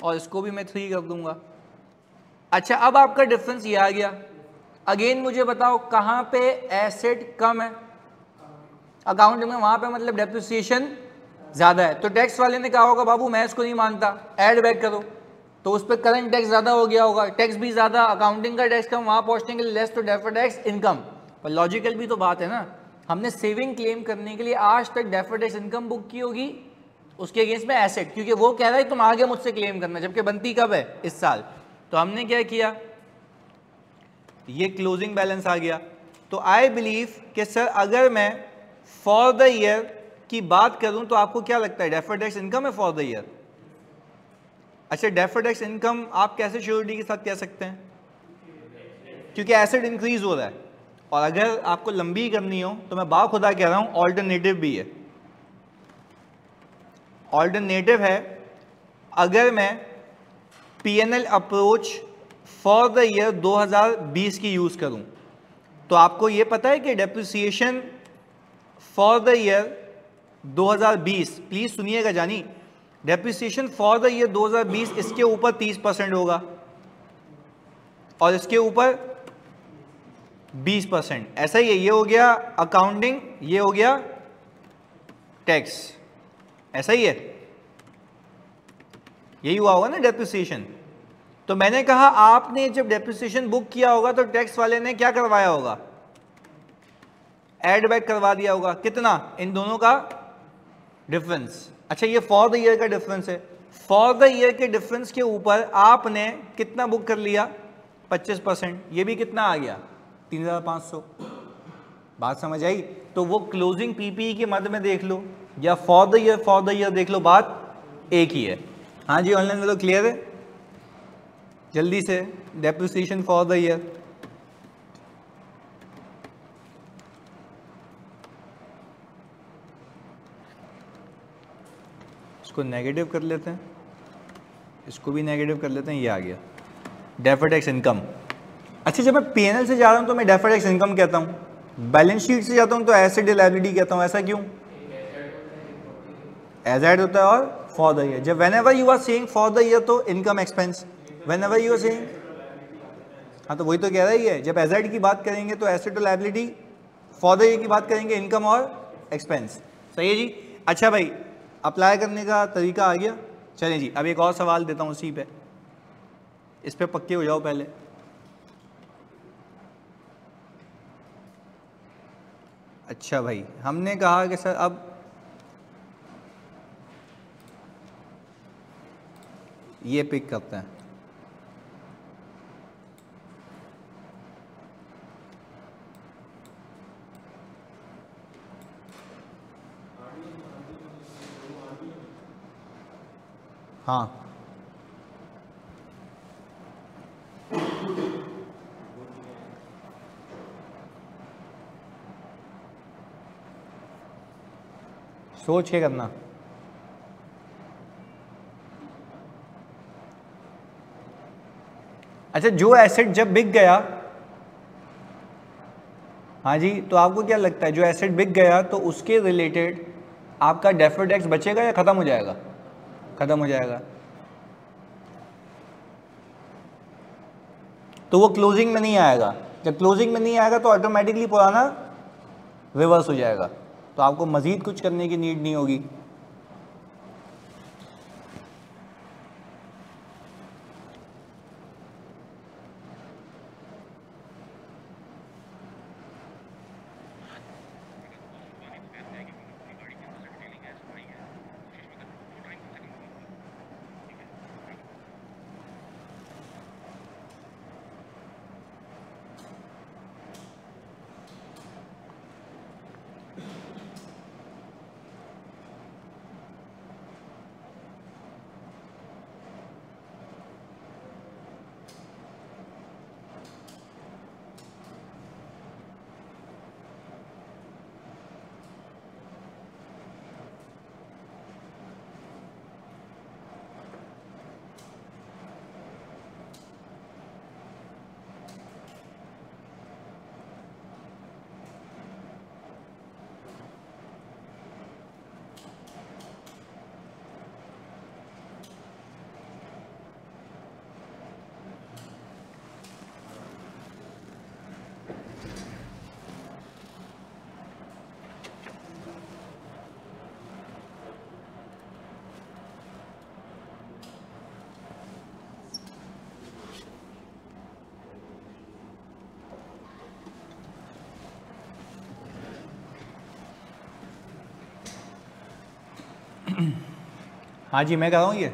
और इसको भी मैं थ्री कर दूंगा। अच्छा, अब आपका डिफरेंस ये आ गया। अगेन मुझे बताओ कहाँ पे एसेट कम है? अकाउंट में, वहां पे मतलब डेप्रिसिएशन ज्यादा है। तो टैक्स वाले ने कहा होगा बाबू मैं इसको नहीं मानता, ऐड बैक करो, तो उस पर करंट टैक्स ज्यादा हो गया होगा, टैक्स भी ज्यादा, अकाउंटिंग का टैक्स कम, वहां पहुंचने के लिए लेस, तो डेफर्ड टैक्स इनकम। पर लॉजिकल भी तो बात है ना, हमने सेविंग क्लेम करने के लिए आज तक डेफर्ड टैक्स इनकम बुक की होगी, उसके अगेंस्ट में एसेट, क्योंकि वो कह रहा है तुम आगे मुझसे क्लेम करना, जबकि बनती कब है? इस साल। तो हमने क्या किया, ये क्लोजिंग बैलेंस आ गया। तो आई बिलीव कि सर अगर मैं फॉर द ईयर की बात करूं तो आपको क्या लगता है डेफर्ड टैक्स इनकम है फॉर द ईयर? अच्छा, डेफर्ड टैक्स इनकम आप कैसे श्योरिटी के साथ कह सकते हैं? क्योंकि एसेट इंक्रीज हो रहा है, और अगर आपको लंबी करनी हो तो मैं बा खुदा कह रहा हूं ऑल्टरनेटिव भी है। ऑल्टरनेटिव है, अगर मैं PNL approach for the year दो हज़ार बीस की यूज करूं तो आपको यह पता है कि डेप्रिसिएशन फॉर द ईयर दो हज़ार बीस, प्लीज सुनिएगा जानी, डेप्रिसिएशन फॉर द ईयर दो हज़ार बीस इसके ऊपर तीस परसेंट होगा और इसके ऊपर बीस परसेंट, ऐसा ही है। ये हो गया अकाउंटिंग, ये हो गया टैक्स, ऐसा ही है, यही हुआ होगा ना डेप्रिसिएशन। तो मैंने कहा आपने जब डेप्रिसिएशन बुक किया होगा तो टैक्स वाले ने क्या करवाया होगा? एड बैक करवा दिया होगा। कितना? इन दोनों का डिफरेंस। अच्छा, ये फॉर द ईयर का डिफरेंस है, फॉर द ईयर के डिफरेंस के ऊपर आपने कितना बुक कर लिया? पच्चीस परसेंट। ये भी कितना आ गया? तीन हजार पाँच सौ। बात समझ आई? तो वो क्लोजिंग पीपीई के मद में देख लो या for the year for the year देख लो, बात एक ही है। हाँ जी, ऑनलाइन में तो क्लियर है? जल्दी से डेप्रिसिएशन फॉर द ईयर, इसको नेगेटिव कर लेते हैं, इसको भी नेगेटिव कर लेते हैं, ये आ गया डेफर्ड टैक्स इनकम। अच्छा, जब मैं पीएनएल से जा रहा हूं तो मैं डेफर्ड टैक्स इनकम कहता हूं, बैलेंस शीट से जाता हूं तो एसेट लायबिलिटी कहता हूं। ऐसा क्यों? एज एड होता है और फॉर द ईयर। जब whenever you are saying for the year तो income expense, whenever you are saying, हाँ तो वही तो कह रहा ही है, जब एज एड की बात करेंगे तो एसेट और लायबिलिटी, फॉर द ईयर की बात करेंगे इनकम और एक्सपेंस। सही है जी। अच्छा भाई, अप्लाई करने का तरीका आ गया। चलें जी, अब एक और सवाल देता हूँ उसी पे, इस पे पक्के हो जाओ पहले। अच्छा भाई, हमने कहा कि सर अब ये पिक करते हैं। हाँ, सोच के करना। अच्छा, जो एसेट जब बिक गया, हाँ जी, तो आपको क्या लगता है जो एसेट बिक गया तो उसके रिलेटेड आपका डेफर्ड टैक्स बचेगा या खत्म हो जाएगा? खत्म हो जाएगा। तो वो क्लोजिंग में नहीं आएगा। जब क्लोजिंग में नहीं आएगा तो ऑटोमेटिकली पुराना रिवर्स हो जाएगा, तो आपको मजीद कुछ करने की नीड नहीं होगी। हाँ जी मैं कर रहा हूँ ये।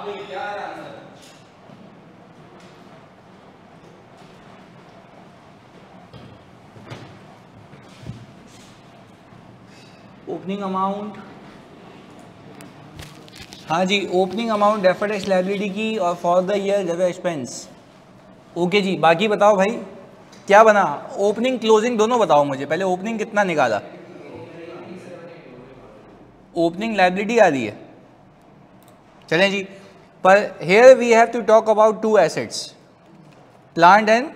भाई क्या है आंसर? ओपनिंग अमाउंट, हाँ जी, opening amount deferred tax liability की और for the year general expense. Okay जी, बाकी बताओ भाई क्या बना, ओपनिंग क्लोजिंग दोनों बताओ मुझे। पहले ओपनिंग कितना निकाला? ओपनिंग लायबिलिटी आ रही है, चलें जी। पर here we have to talk about two assets, plant and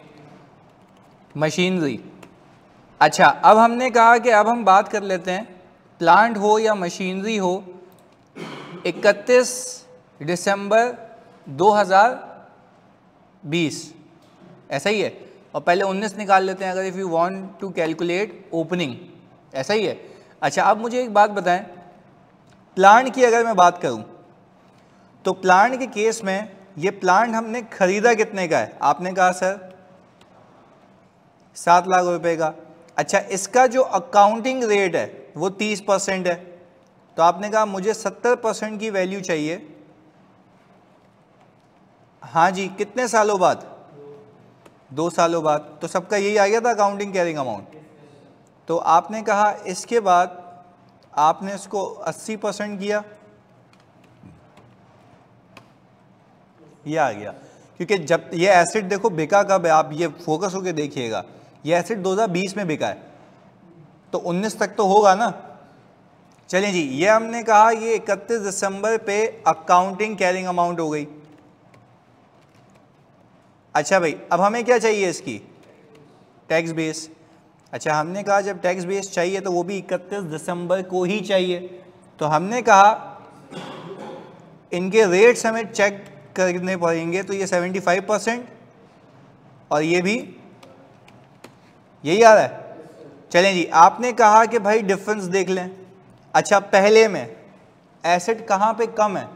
machinery. अच्छा, अब हमने कहा कि अब हम बात कर लेते हैं, प्लांट हो या मशीनरी हो, इकतीस दिसंबर दो हज़ार बीस, ऐसा ही है। और पहले उन्नीस निकाल लेते हैं अगर if you want to calculate opening, ऐसा ही है। अच्छा, अब मुझे एक बात बताएं, प्लांट की अगर मैं बात करूं तो प्लांट के केस में ये प्लांट हमने खरीदा कितने का है? आपने कहा सर सात लाख रुपए का। अच्छा, इसका जो अकाउंटिंग रेट है वो तीस परसेंट है, तो आपने कहा मुझे सत्तर परसेंट की वैल्यू चाहिए। हाँ जी, कितने सालों बाद? दो सालों बाद। तो सबका यही आ गया था अकाउंटिंग कैरिंग अमाउंट। तो आपने कहा इसके बाद आपने इसको अस्सी परसेंट किया, ये आ गया। क्योंकि जब ये एसेट देखो बिका कब है, आप ये फोकस होके देखिएगा, ये एसेट दो हज़ार बीस में बिका है, तो उन्नीस तक तो होगा ना। चलिए जी, ये हमने कहा ये इकतीस दिसंबर पे अकाउंटिंग कैरिंग अमाउंट हो गई। अच्छा भाई, अब हमें क्या चाहिए इसकी? Tax base. अच्छा, हमने कहा जब टैक्स बेस चाहिए तो वो भी इकतीस दिसंबर को ही चाहिए, तो हमने कहा इनके रेट्स हमें चेक करने पड़ेंगे। तो ये पचहत्तर परसेंट और ये भी यही आ रहा है। चलें जी, आपने कहा कि भाई डिफरेंस देख लें। अच्छा, पहले में एसेट कहाँ पे कम है?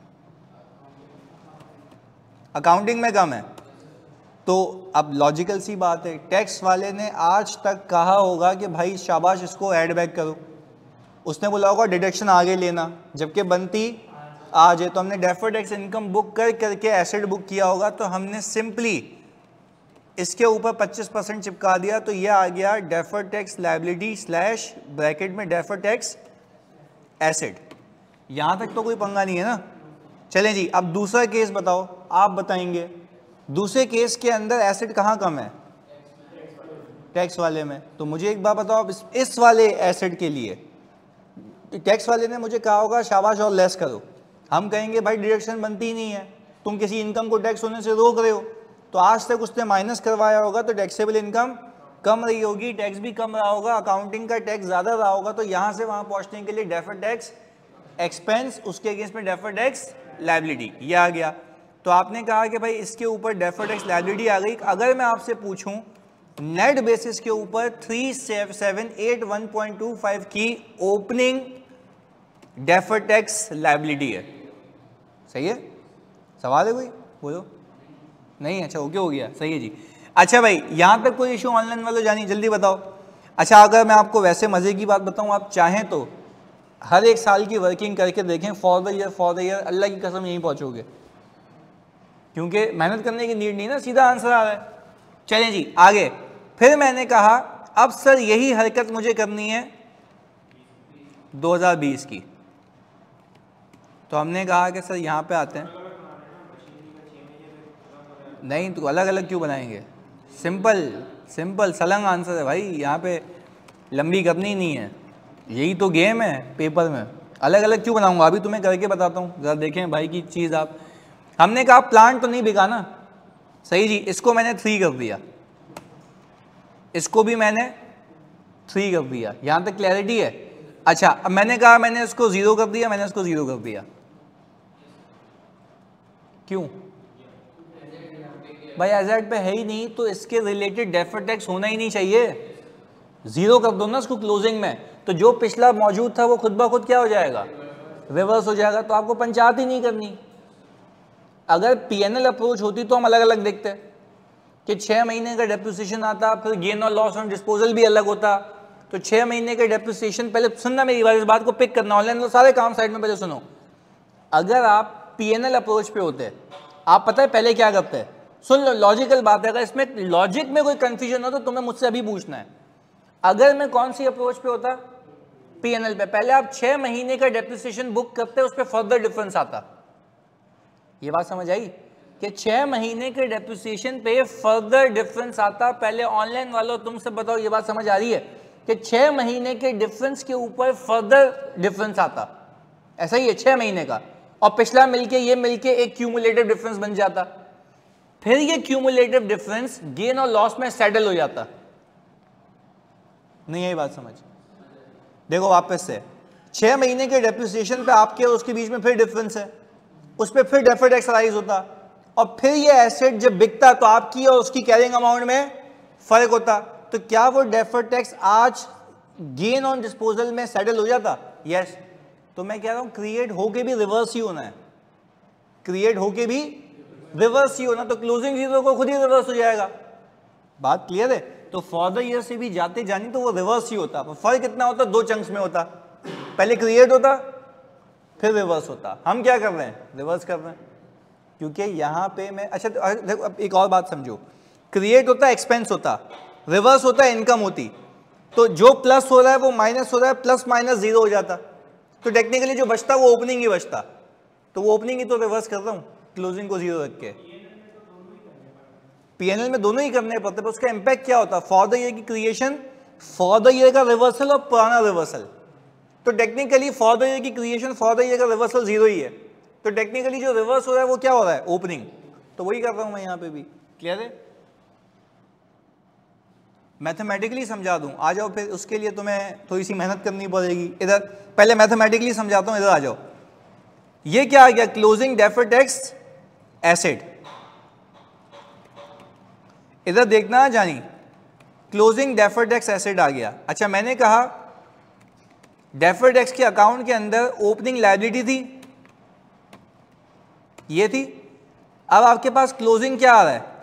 अकाउंटिंग में कम है। तो अब लॉजिकल सी बात है, टैक्स वाले ने आज तक कहा होगा कि भाई शाबाश इसको ऐड बैक करो, उसने बोला होगा डिडक्शन आगे लेना, जबकि बनती आज है। तो हमने डेफर्ड टैक्स इनकम बुक कर करके एसेट बुक किया होगा, तो हमने सिंपली इसके ऊपर पच्चीस परसेंट चिपका दिया, तो ये आ गया deferred tax liability slash bracket में डेफर्ड टैक्स एसेट। यहाँ तक तो कोई पंगा नहीं है ना। चलें जी, अब दूसरा केस बताओ, आप बताएंगे दूसरे केस के अंदर एसेट कहाँ कम है? टैक्स वाले में। तो मुझे एक बात बताओ, इस, इस वाले एसेट के लिए टैक्स वाले ने मुझे कहा होगा शाबाश और लेस करो, हम कहेंगे भाई डिडक्शन बनती ही नहीं है, तुम किसी इनकम को टैक्स होने से रोक रहे हो। तो आज तक उसने माइनस करवाया होगा, तो टैक्सेबल इनकम कम रही होगी, टैक्स भी कम रहा होगा, अकाउंटिंग का टैक्स ज़्यादा रहा होगा। तो यहाँ से वहाँ पहुँचने के लिए डेफर्ड टैक्स एक्सपेंस, उसके अगेंस्ट में डेफर्ड टैक्स लायबिलिटी, ये आ गया। तो आपने कहा कि भाई इसके ऊपर डेफर्ड टैक्स लायबिलिटी आ गई। अगर मैं आपसे पूछूं नेट बेसिस के ऊपर three seven eight one point two five की ओपनिंग डेफर्ड टैक्स लायबिलिटी है, सही है? सवाल है कोई? बोलो। नहीं? अच्छा, ओके, हो गया, सही है जी। अच्छा भाई, यहाँ तक कोई इशू ऑनलाइन वालों जानी, जल्दी बताओ। अच्छा, अगर मैं आपको वैसे मज़े की बात बताऊँ, आप चाहें तो हर एक साल की वर्किंग करके देखें, for the year for the year, अल्लाह की कसम यहीं पहुँचोगे, क्योंकि मेहनत करने की नीड नहीं ना, सीधा आंसर आ रहा है। चलें जी आगे। फिर मैंने कहा अब सर यही हरकत मुझे करनी है दो हज़ार बीस की, तो हमने कहा कि सर यहाँ पे आते हैं। नहीं तो अलग अलग क्यों बनाएंगे? सिंपल सिंपल सलंग आंसर है भाई, यहाँ पे लंबी करनी नहीं है, यही तो गेम है पेपर में। अलग अलग क्यों बनाऊंगा? अभी तुम्हें करके बताता हूँ, ज़रा देखें भाई की चीज़ आप। हमने कहा प्लांट तो नहीं बिका ना, सही जी, इसको मैंने थ्री कर दिया, इसको भी मैंने थ्री कर दिया, यहाँ तक क्लैरिटी है? अच्छा, अब मैंने कहा मैंने इसको ज़ीरो कर दिया, मैंने इसको ज़ीरो कर दिया, क्यों भाई? एजेट पे है ही नहीं, तो इसके रिलेटेड डेफर्ड टैक्स होना ही नहीं चाहिए, ज़ीरो कर दो ना इसको क्लोजिंग में, तो जो पिछला मौजूद था वो खुद ब खुद क्या हो जाएगा? रिवर्स हो जाएगा। तो आपको पंचायत ही नहीं करनी। अगर पीएनएल अप्रोच होती तो हम अलग अलग देखते कि छः महीने का डेप्रिसिएशन आता, फिर गेन और लॉस ऑन डिस्पोजल भी अलग होता। तो छः महीने के डेप्रिसिएशन, पहले सुनना मेरी बात, इस बात को पिक करना, ऑनलाइन सारे काम साइड में पहले सुनो। अगर आप पीएनएल अप्रोच पे होते हैं, आप पता है पहले क्या करते हैं, सुन लो लॉजिकल बात है, अगर इसमें लॉजिक में कोई कंफ्यूजन हो तो तुम्हें मुझसे अभी पूछना है। अगर मैं कौन सी अप्रोच पे होता, पीएनएल पे, पहले आप छह महीने का डेप्रिसिएशन बुक करते, उस पर फर्दर डिफरेंस आता। ये बात समझ आई कि छह महीने के डेप्रिसिएशन पे फर्दर डिफरेंस आता। पहले ऑनलाइन वालों तुमसे बताओ, ये बात समझ आ रही है कि छह महीने के डिफरेंस के ऊपर फर्दर डिफरेंस आता, ऐसा ही है छह महीने का, और पिछला मिलके ये मिलके एक क्यूमुलेटिव डिफरेंस बन जाता। फिर ये क्यूमुलेटिव डिफरेंस गेन और लॉस में सेटल हो जाता। नहीं यही बात समझ, देखो वापस से छह महीने के डेप्रिसिएशन पे आपके और उसके बीच में फिर डिफरेंस है, उस पर फिर डेफर्ड टैक्स राइज होता, और फिर ये एसेट जब बिकता तो आपकी और उसकी कैरिंग अमाउंट में फर्क होता। तो क्या वो डेफर्ड टैक्स आज गेन ऑन डिस्पोजल में सेटल हो जाता? Yes yes. तो मैं कह रहा हूं क्रिएट होके भी रिवर्स ही होना है, क्रिएट होके भी रिवर्स ही होना, तो क्लोजिंग जीरो को खुद ही रिवर्स हो जाएगा। बात क्लियर है? तो फॉर द ईयर से भी जाते जानी तो वो रिवर्स ही होता। फर्क कितना होता? दो चंक्स में होता, पहले क्रिएट होता फिर रिवर्स होता। हम क्या कर रहे हैं? रिवर्स कर रहे हैं, क्योंकि यहां पे मैं, अच्छा देखो अब एक और बात समझो, क्रिएट होता एक्सपेंस होता, रिवर्स होता इनकम होती, तो जो प्लस हो रहा है वो माइनस हो रहा है, प्लस माइनस जीरो हो जाता, तो टेक्निकली जो बचता वो ओपनिंग ही बचता, तो वो ओपनिंग ही तो रिवर्स कर रहा हूं क्लोजिंग को जीरो रख के। पीएनएल में दोनों ही करने पड़ते, पर उसका इंपैक्ट क्या होता? फॉर द ईयर की क्रिएशन, फॉर द ईयर का रिवर्सल और पुराना रिवर्सल। तो टेक्निकली फॉर द ईयर की क्रिएशन, फॉर द ईयर का रिवर्सल जीरो ही है, तो टेक्निकली जो रिवर्स हो रहा है वो क्या हो रहा है? ओपनिंग। तो वही कर रहा हूं मैं यहां पे भी। क्लियर है? मैथमेटिकली समझा दूं, आ जाओ, फिर उसके लिए तुम्हें थोड़ी सी मेहनत करनी पड़ेगी। इधर पहले मैथमेटिकली समझाता हूं, इधर आ जाओ। ये क्या आ गया? Closing deferred tax asset. इधर देखना जानी, क्लोजिंग डेफर्ड टैक्स एसेट आ गया। अच्छा मैंने कहा डेफर्ड टैक्स के अकाउंट के अंदर ओपनिंग लायबिलिटी थी, ये थी। अब आपके पास क्लोजिंग क्या आ रहा है?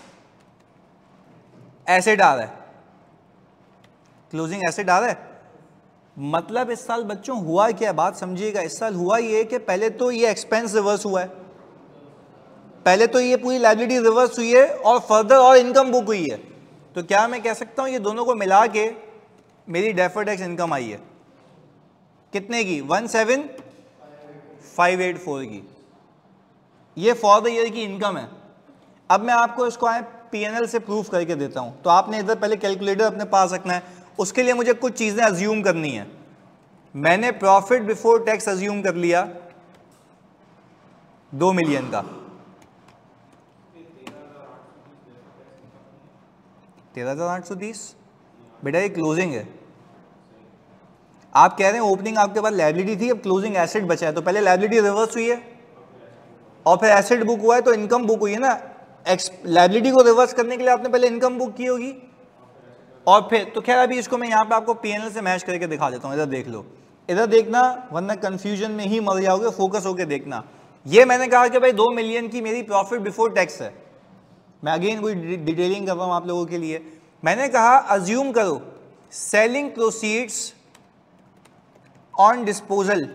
एसेट आ रहा है, क्लोजिंग एसेट आ रहा है। मतलब इस साल बच्चों हुआ क्या, बात समझिएगा, इस साल हुआ ये कि पहले तो ये एक्सपेंस रिवर्स हुआ है, पहले तो ये पूरी लायबिलिटी रिवर्स हुई है और फर्दर और इनकम बुक हुई है। तो क्या मैं कह सकता हूं ये दोनों को मिला के मेरी डेफर्ड टैक्स इनकम आई है कितने की? One seven five eight four की। ये फॉर द ईयर की इनकम है। अब मैं आपको इसको आए पीएनएल से प्रूफ करके देता हूं। तो आपने इधर पहले कैलकुलेटर अपने पास रखना है, उसके लिए मुझे कुछ चीजें अज्यूम करनी है। मैंने प्रॉफिट बिफोर टैक्स अज्यूम कर लिया दो मिलियन का, तेरह हजार आठ सौ तीस। बेटा ये क्लोजिंग है, आप कह रहे हैं ओपनिंग आपके पास लायबिलिटी थी, अब क्लोजिंग एसेट बचा है, तो पहले लायबिलिटी रिवर्स हुई है और फिर एसेट बुक हुआ है, तो इनकम बुक हुई है ना। लायबिलिटी को रिवर्स करने के लिए आपने पहले इनकम बुक की होगी और फिर, तो खैर अभी इसको मैं यहाँ पे आपको पीएनएल से मैच करके दिखा देता हूँ। इधर देख लो, इधर देखना, वरना कंफ्यूजन में ही मर जाओगे। फोकस होके देखना। ये मैंने कहा कि भाई दो मिलियन की मेरी प्रॉफिट बिफोर टैक्स है। मैं अगेन कोई डिटेलिंग कर रहा हूँ आप लोगों के लिए। मैंने कहा अज्यूम करो selling proceeds on disposal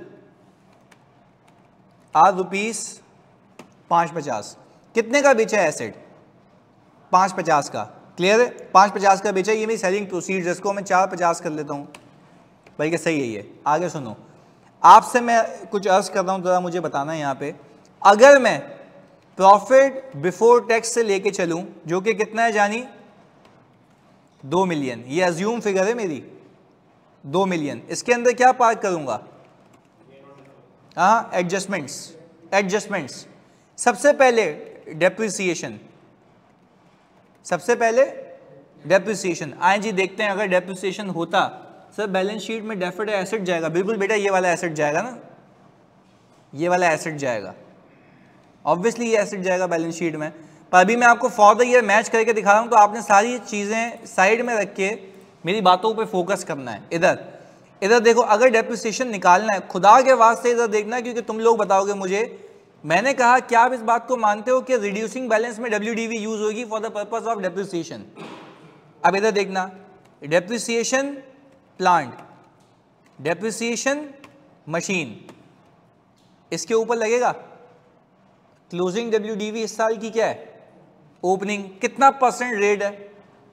are rupees पाँच पचास। कितने का बेचा है एसेट? पाँच पचास का। क्लियर है? पाँच पचास का बेचा, ये मेरी सेलिंग प्रोसीड्स, इसको मैं चार पचास कर लेता हूँ भाई, क्या सही है ये? आगे सुनो, आपसे मैं कुछ अर्ज कर रहा हूँ, जरा मुझे बताना है यहाँ पे। अगर मैं प्रॉफिट बिफोर टैक्स से लेके चलूँ, जो कि कितना है जानी? दो मिलियन। ये अज्यूम फिगर है मेरी, दो मिलियन। इसके अंदर क्या पार्क करूँगा? हाँ, एडजस्टमेंट्स। एडजस्टमेंट्स सबसे पहले डेप्रिसिएशन, सबसे पहले डेप्रिसिएशन। आए जी देखते हैं, अगर डेप्रिसिएशन होता सर बैलेंस शीट में डेफर्ड एसेट जाएगा। बिल्कुल बेटा, ये वाला एसेट जाएगा ना, ये वाला एसेट जाएगा, ऑब्वियसली ये एसेट जाएगा बैलेंस शीट में। पर अभी मैं आपको फॉर द ईयर मैच करके दिखा रहा हूँ, तो आपने सारी चीज़ें साइड में रख के मेरी बातों पे फोकस करना है। इधर इधर देखो, अगर डेप्रिसिएशन निकालना है, खुदा के वास्ते इधर देखना, क्योंकि तुम लोग बताओगे मुझे। मैंने कहा क्या आप इस बात को मानते हो कि रिड्यूसिंग बैलेंस में डब्ल्यूडीवी यूज होगी for the purpose of depreciation? अब इधर देखना, डेप्रिसिएशन प्लांट, डेप्रिसिएशन मशीन, इसके ऊपर लगेगा? क्लोजिंग डब्ल्यूडीवी इस साल की क्या है, ओपनिंग, कितना परसेंट रेट है,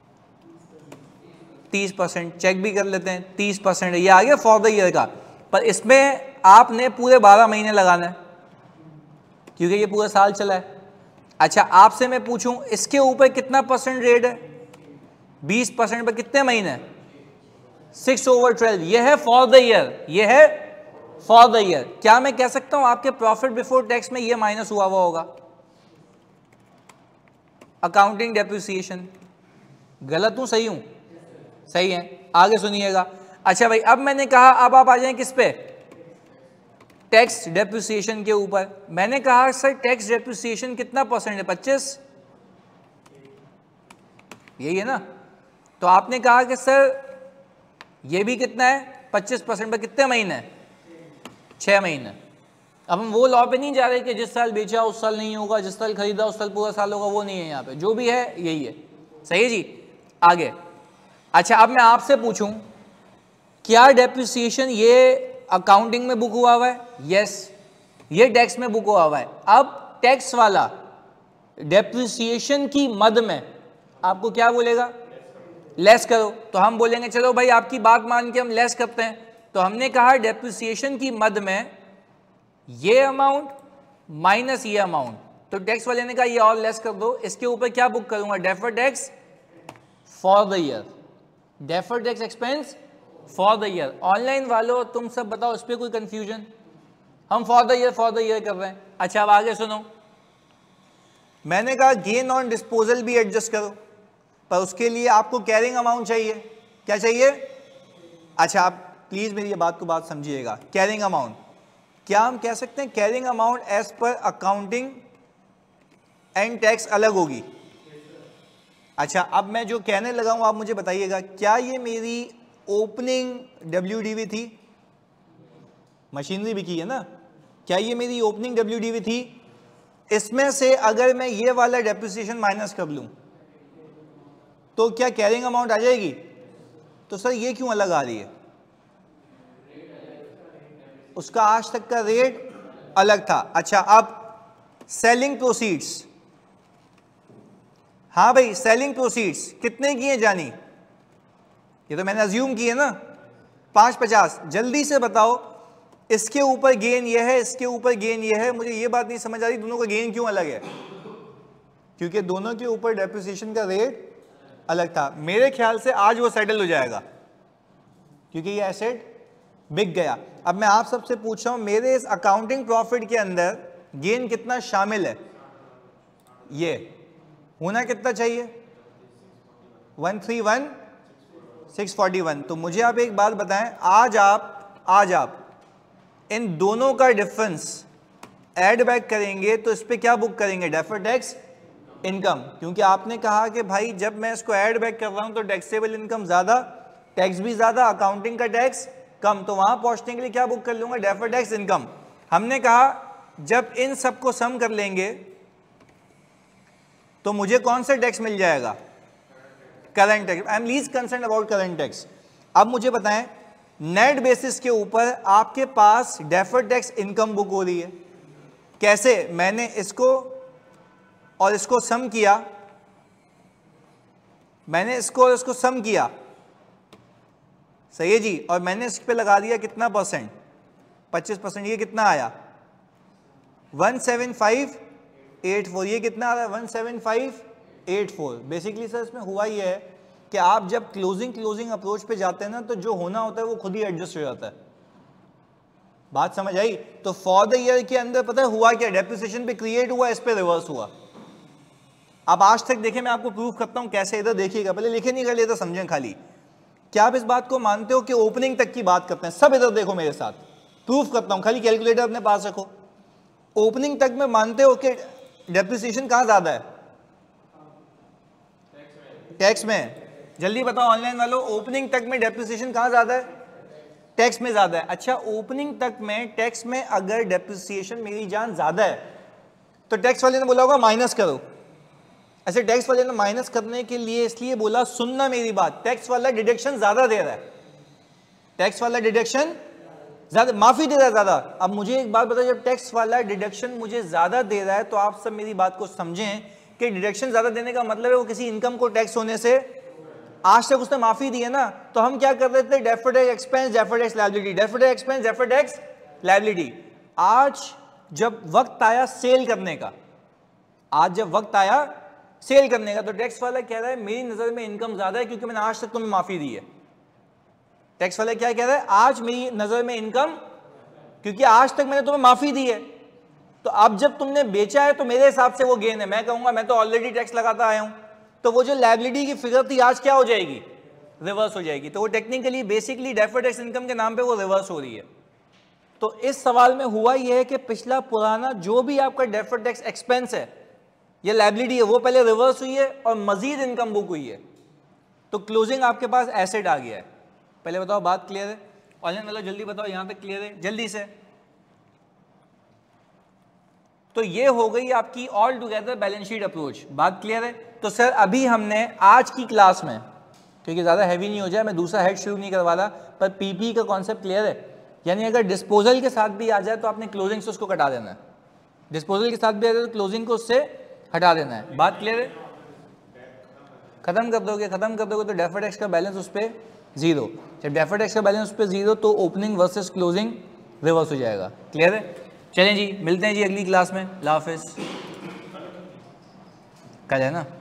तीस परसेंट, चेक भी कर लेते हैं, तीस परसेंट ये आ गया फॉर द ईयर का। पर इसमें आपने पूरे बारह महीने लगाना है क्योंकि ये पूरा साल चला है। अच्छा आपसे मैं पूछूं इसके ऊपर कितना परसेंट रेट है, बीस परसेंट पर कितने महीने, सिक्स ओवर ट्वेल्व, ये है फॉर द ईयर, ये है फॉर द ईयर। क्या मैं कह सकता हूं आपके प्रॉफिट बिफोर टैक्स में ये माइनस हुआ हुआ होगा, अकाउंटिंग डेप्रिसिएशन, गलत हूं सही हूं, सही है, आगे सुनिएगा। अच्छा भाई अब मैंने कहा अब आप आ जाएं किस पे, टैक्स डेप्रिसिएशन के ऊपर। मैंने कहा सर टैक्स डेप्रिसिएशन कितना परसेंट है, पच्चीस, यही है ना। तो आपने कहा कि सर ये भी कितना है, पच्चीस परसेंट पर कितने महीने, छह महीने। अब हम वो लॉ पे नहीं जा रहे कि जिस साल बेचा उस साल नहीं होगा, जिस साल खरीदा उस साल पूरा साल होगा, वो नहीं है यहाँ पे, जो भी है यही है, सही है जी, आगे। अच्छा अब मैं आपसे पूछूं क्या डेप्रिसिएशन ये अकाउंटिंग में बुक हुआ हुआ है, यस, ये टैक्स में बुक हुआ हुआ है। अब टैक्स वाला डेप्रिसिएशन की मद में आपको क्या बोलेगा, लेस करो। तो हम बोलेंगे चलो भाई आपकी बात मान के हम लेस करते हैं। तो हमने कहा डेप्रिसिएशन की मद में ये अमाउंट माइनस ये अमाउंट, तो टैक्स वाले ने कहा ये और लेस कर दो, इसके ऊपर क्या बुक करूंगा, deferred tax for the year, deferred tax expense for the year. Online वालों तुम सब बताओ इस पर कोई कंफ्यूजन, हम for the year for the year कर रहे हैं। अच्छा अब आगे सुनो, मैंने कहा गेन ऑन डिस्पोजल भी एडजस्ट करो, पर उसके लिए आपको कैरिंग अमाउंट चाहिए, क्या चाहिए, अच्छा आप प्लीज मेरी ये बात को बात समझिएगा, कैरिंग अमाउंट, क्या हम कह सकते हैं carrying amount as per accounting and tax अलग होगी। अच्छा अब मैं जो कहने लगा हूं आप मुझे बताइएगा, क्या ये मेरी ओपनिंग डब्ल्यूडीवी थी, मशीनरी बिकी है ना, क्या ये मेरी ओपनिंग डब्ल्यूडीवी थी, इसमें से अगर मैं ये वाला डेप्रिसिएशन माइनस कर लूं तो क्या कैरिंग अमाउंट आ जाएगी। तो सर ये क्यों अलग आ रही है, उसका आज तक का रेट अलग था। अच्छा अब सेलिंग प्रोसीड्स, हाँ भाई सेलिंग प्रोसीड्स कितने की है जानी, ये तो मैंने अज्यूम की है ना, पांच पचास, जल्दी से बताओ इसके ऊपर गेन ये है, इसके ऊपर गेन ये है, मुझे ये बात नहीं समझ आ रही दोनों का गेन क्यों अलग है, क्योंकि दोनों के ऊपर डेप्रिसिएशन का रेट अलग था। मेरे ख्याल से आज वो सेटल हो जाएगा क्योंकि ये एसेट बिक गया। अब मैं आप सबसे पूछ रहा हूं मेरे इस अकाउंटिंग प्रॉफिट के अंदर गेन कितना शामिल है, ये होना कितना चाहिए, one three one six forty one. तो मुझे आप एक बात बताएं, आज आप आज आप इन दोनों का डिफरेंस ऐड बैक करेंगे तो इस पे क्या बुक करेंगे, डेफर्ड टैक्स इनकम, क्योंकि आपने कहा कि भाई जब मैं इसको ऐड बैक कर रहा हूं तो टैक्सेबल इनकम ज्यादा, टैक्स भी ज्यादा, अकाउंटिंग का टैक्स कम, तो वहां पहुंचने के लिए क्या बुक कर लूंगा, डेफर्ड टैक्स इनकम। हमने कहा जब इन सबको सम कर लेंगे तो मुझे कौन सा टैक्स मिल जाएगा, current tax. I am least concern about current tax. अब मुझे बताएं नेट बेसिस के ऊपर आपके पास डेफर्ड टैक्स इनकम बुक हो रही है, कैसे, मैंने इसको और इसको सम किया, मैंने इसको और इसको सम किया, सही है जी, और मैंने इस पे लगा दिया कितना परसेंट, पच्चीस परसेंट, ये कितना आया one seven five eight four, ये कितना आ रहा है one seven five eight four. Basically sir इसमें हुआ ये है कि आप जब क्लोजिंग क्लोजिंग अप्रोच पे जाते हैं ना तो जो होना होता है वो खुद ही एडजस्ट हो जाता है, बात समझ आई। तो फॉर द ईयर के अंदर पता है हुआ क्या, डेप्रिसिएशन पे क्रिएट हुआ, इस पे रिवर्स हुआ। अब आज तक देखें मैं आपको प्रूफ करता हूं कैसे, इधर देखिएगा, पहले लिखे नहीं कर लेता समझें खाली। क्या आप इस बात को मानते हो कि ओपनिंग तक की बात करते हैं, सब इधर देखो मेरे साथ, प्रूफ करता हूं, खाली कैलकुलेटर अपने पास रखो। ओपनिंग तक में मानते हो कि डेप्रिसिएशन कहां ज्यादा है, टैक्स में, जल्दी बताओ ऑनलाइन वालों, ओपनिंग तक में डेप्रिसिएशन कहां ज्यादा है, टैक्स में ज्यादा है। अच्छा ओपनिंग तक में टैक्स में अगर डेप्रिसिएशन मेरी जान ज्यादा है तो टैक्स वाले ने बोला होगा माइनस करो। ऐसे टैक्स वाले ने माइनस करने के लिए इसलिए बोला, सुनना मेरी बात, टैक्स वाला डिडक्शन ज्यादा दे रहा है, टैक्स वाला डिडक्शन ज्यादा माफी दे रहा है ज्यादा। अब मुझे एक बात बताओ, जब टैक्स वाला डिडक्शन मुझे ज्यादा दे रहा है तो आप सब मेरी बात को समझें कि डिडक्शन ज्यादा देने का मतलब है वो किसी इनकम को टैक्स होने से आज तक उसने माफी दी है ना, तो हम क्या कर रहे थे, deferred tax expense, deferred tax liability, deferred tax expense, deferred tax liability. आज जब वक्त आया सेल करने का, आज जब वक्त आया सेल करने का, तो टैक्स वाला कह रहा है मेरी नजर में इनकम ज्यादा है क्योंकि मैंने आज तक तुम्हें माफी दी है। टैक्स वाला क्या कह रहा है, आज मेरी नजर में इनकम क्योंकि आज तक मैंने तुम्हें माफी दी है, तो अब जब तुमने बेचा है तो मेरे हिसाब से वो गेन है। मैं कहूंगा मैं तो ऑलरेडी टैक्स लगाता आया हूं, तो वो जो लायबिलिटी की फिगर थी आज क्या हो जाएगी, रिवर्स हो जाएगी। तो वो technically basically deferred tax income के नाम पे वो रिवर्स हो रही है। तो इस सवाल में हुआ यह है कि पिछला पुराना जो भी आपका डेफर्ड टैक्स एक्सपेंस है या लायबिलिटी है वो पहले रिवर्स हुई है और मजीद इनकम बुक हुई है, तो क्लोजिंग आपके पास एसेट आ गया है। पहले बताओ बात क्लियर है? ऑनलाइन वाला जल्दी बताओ, यहां तक क्लियर है जल्दी से? तो ये हो गई आपकी all together balance sheet approach. बात क्लियर है? तो सर अभी हमने आज की क्लास में, क्योंकि ज़्यादा हैवी नहीं हो जाए, मैं दूसरा हेड शुरू नहीं करवा रहा, पर पीपी का कॉन्सेप्ट क्लियर है? यानी अगर डिस्पोजल के साथ भी आ जाए तो आपने क्लोजिंग से उसको कटा देना है, डिस्पोजल के साथ भी आ जाए तो क्लोजिंग को उससे हटा देना है। बात क्लियर है? खत्म कर दोगे, खत्म कर दोगे तो डेफर्ड टैक्स का बैलेंस उस पर जीरो। जब डेफर्ड टैक्स का बैलेंस उस पर जीरो तो ओपनिंग वर्सेस क्लोजिंग रिवर्स हो जाएगा। क्लियर है? चलें जी, मिलते हैं जी अगली क्लास में। अल्लाह हाफिज़। कल है ना?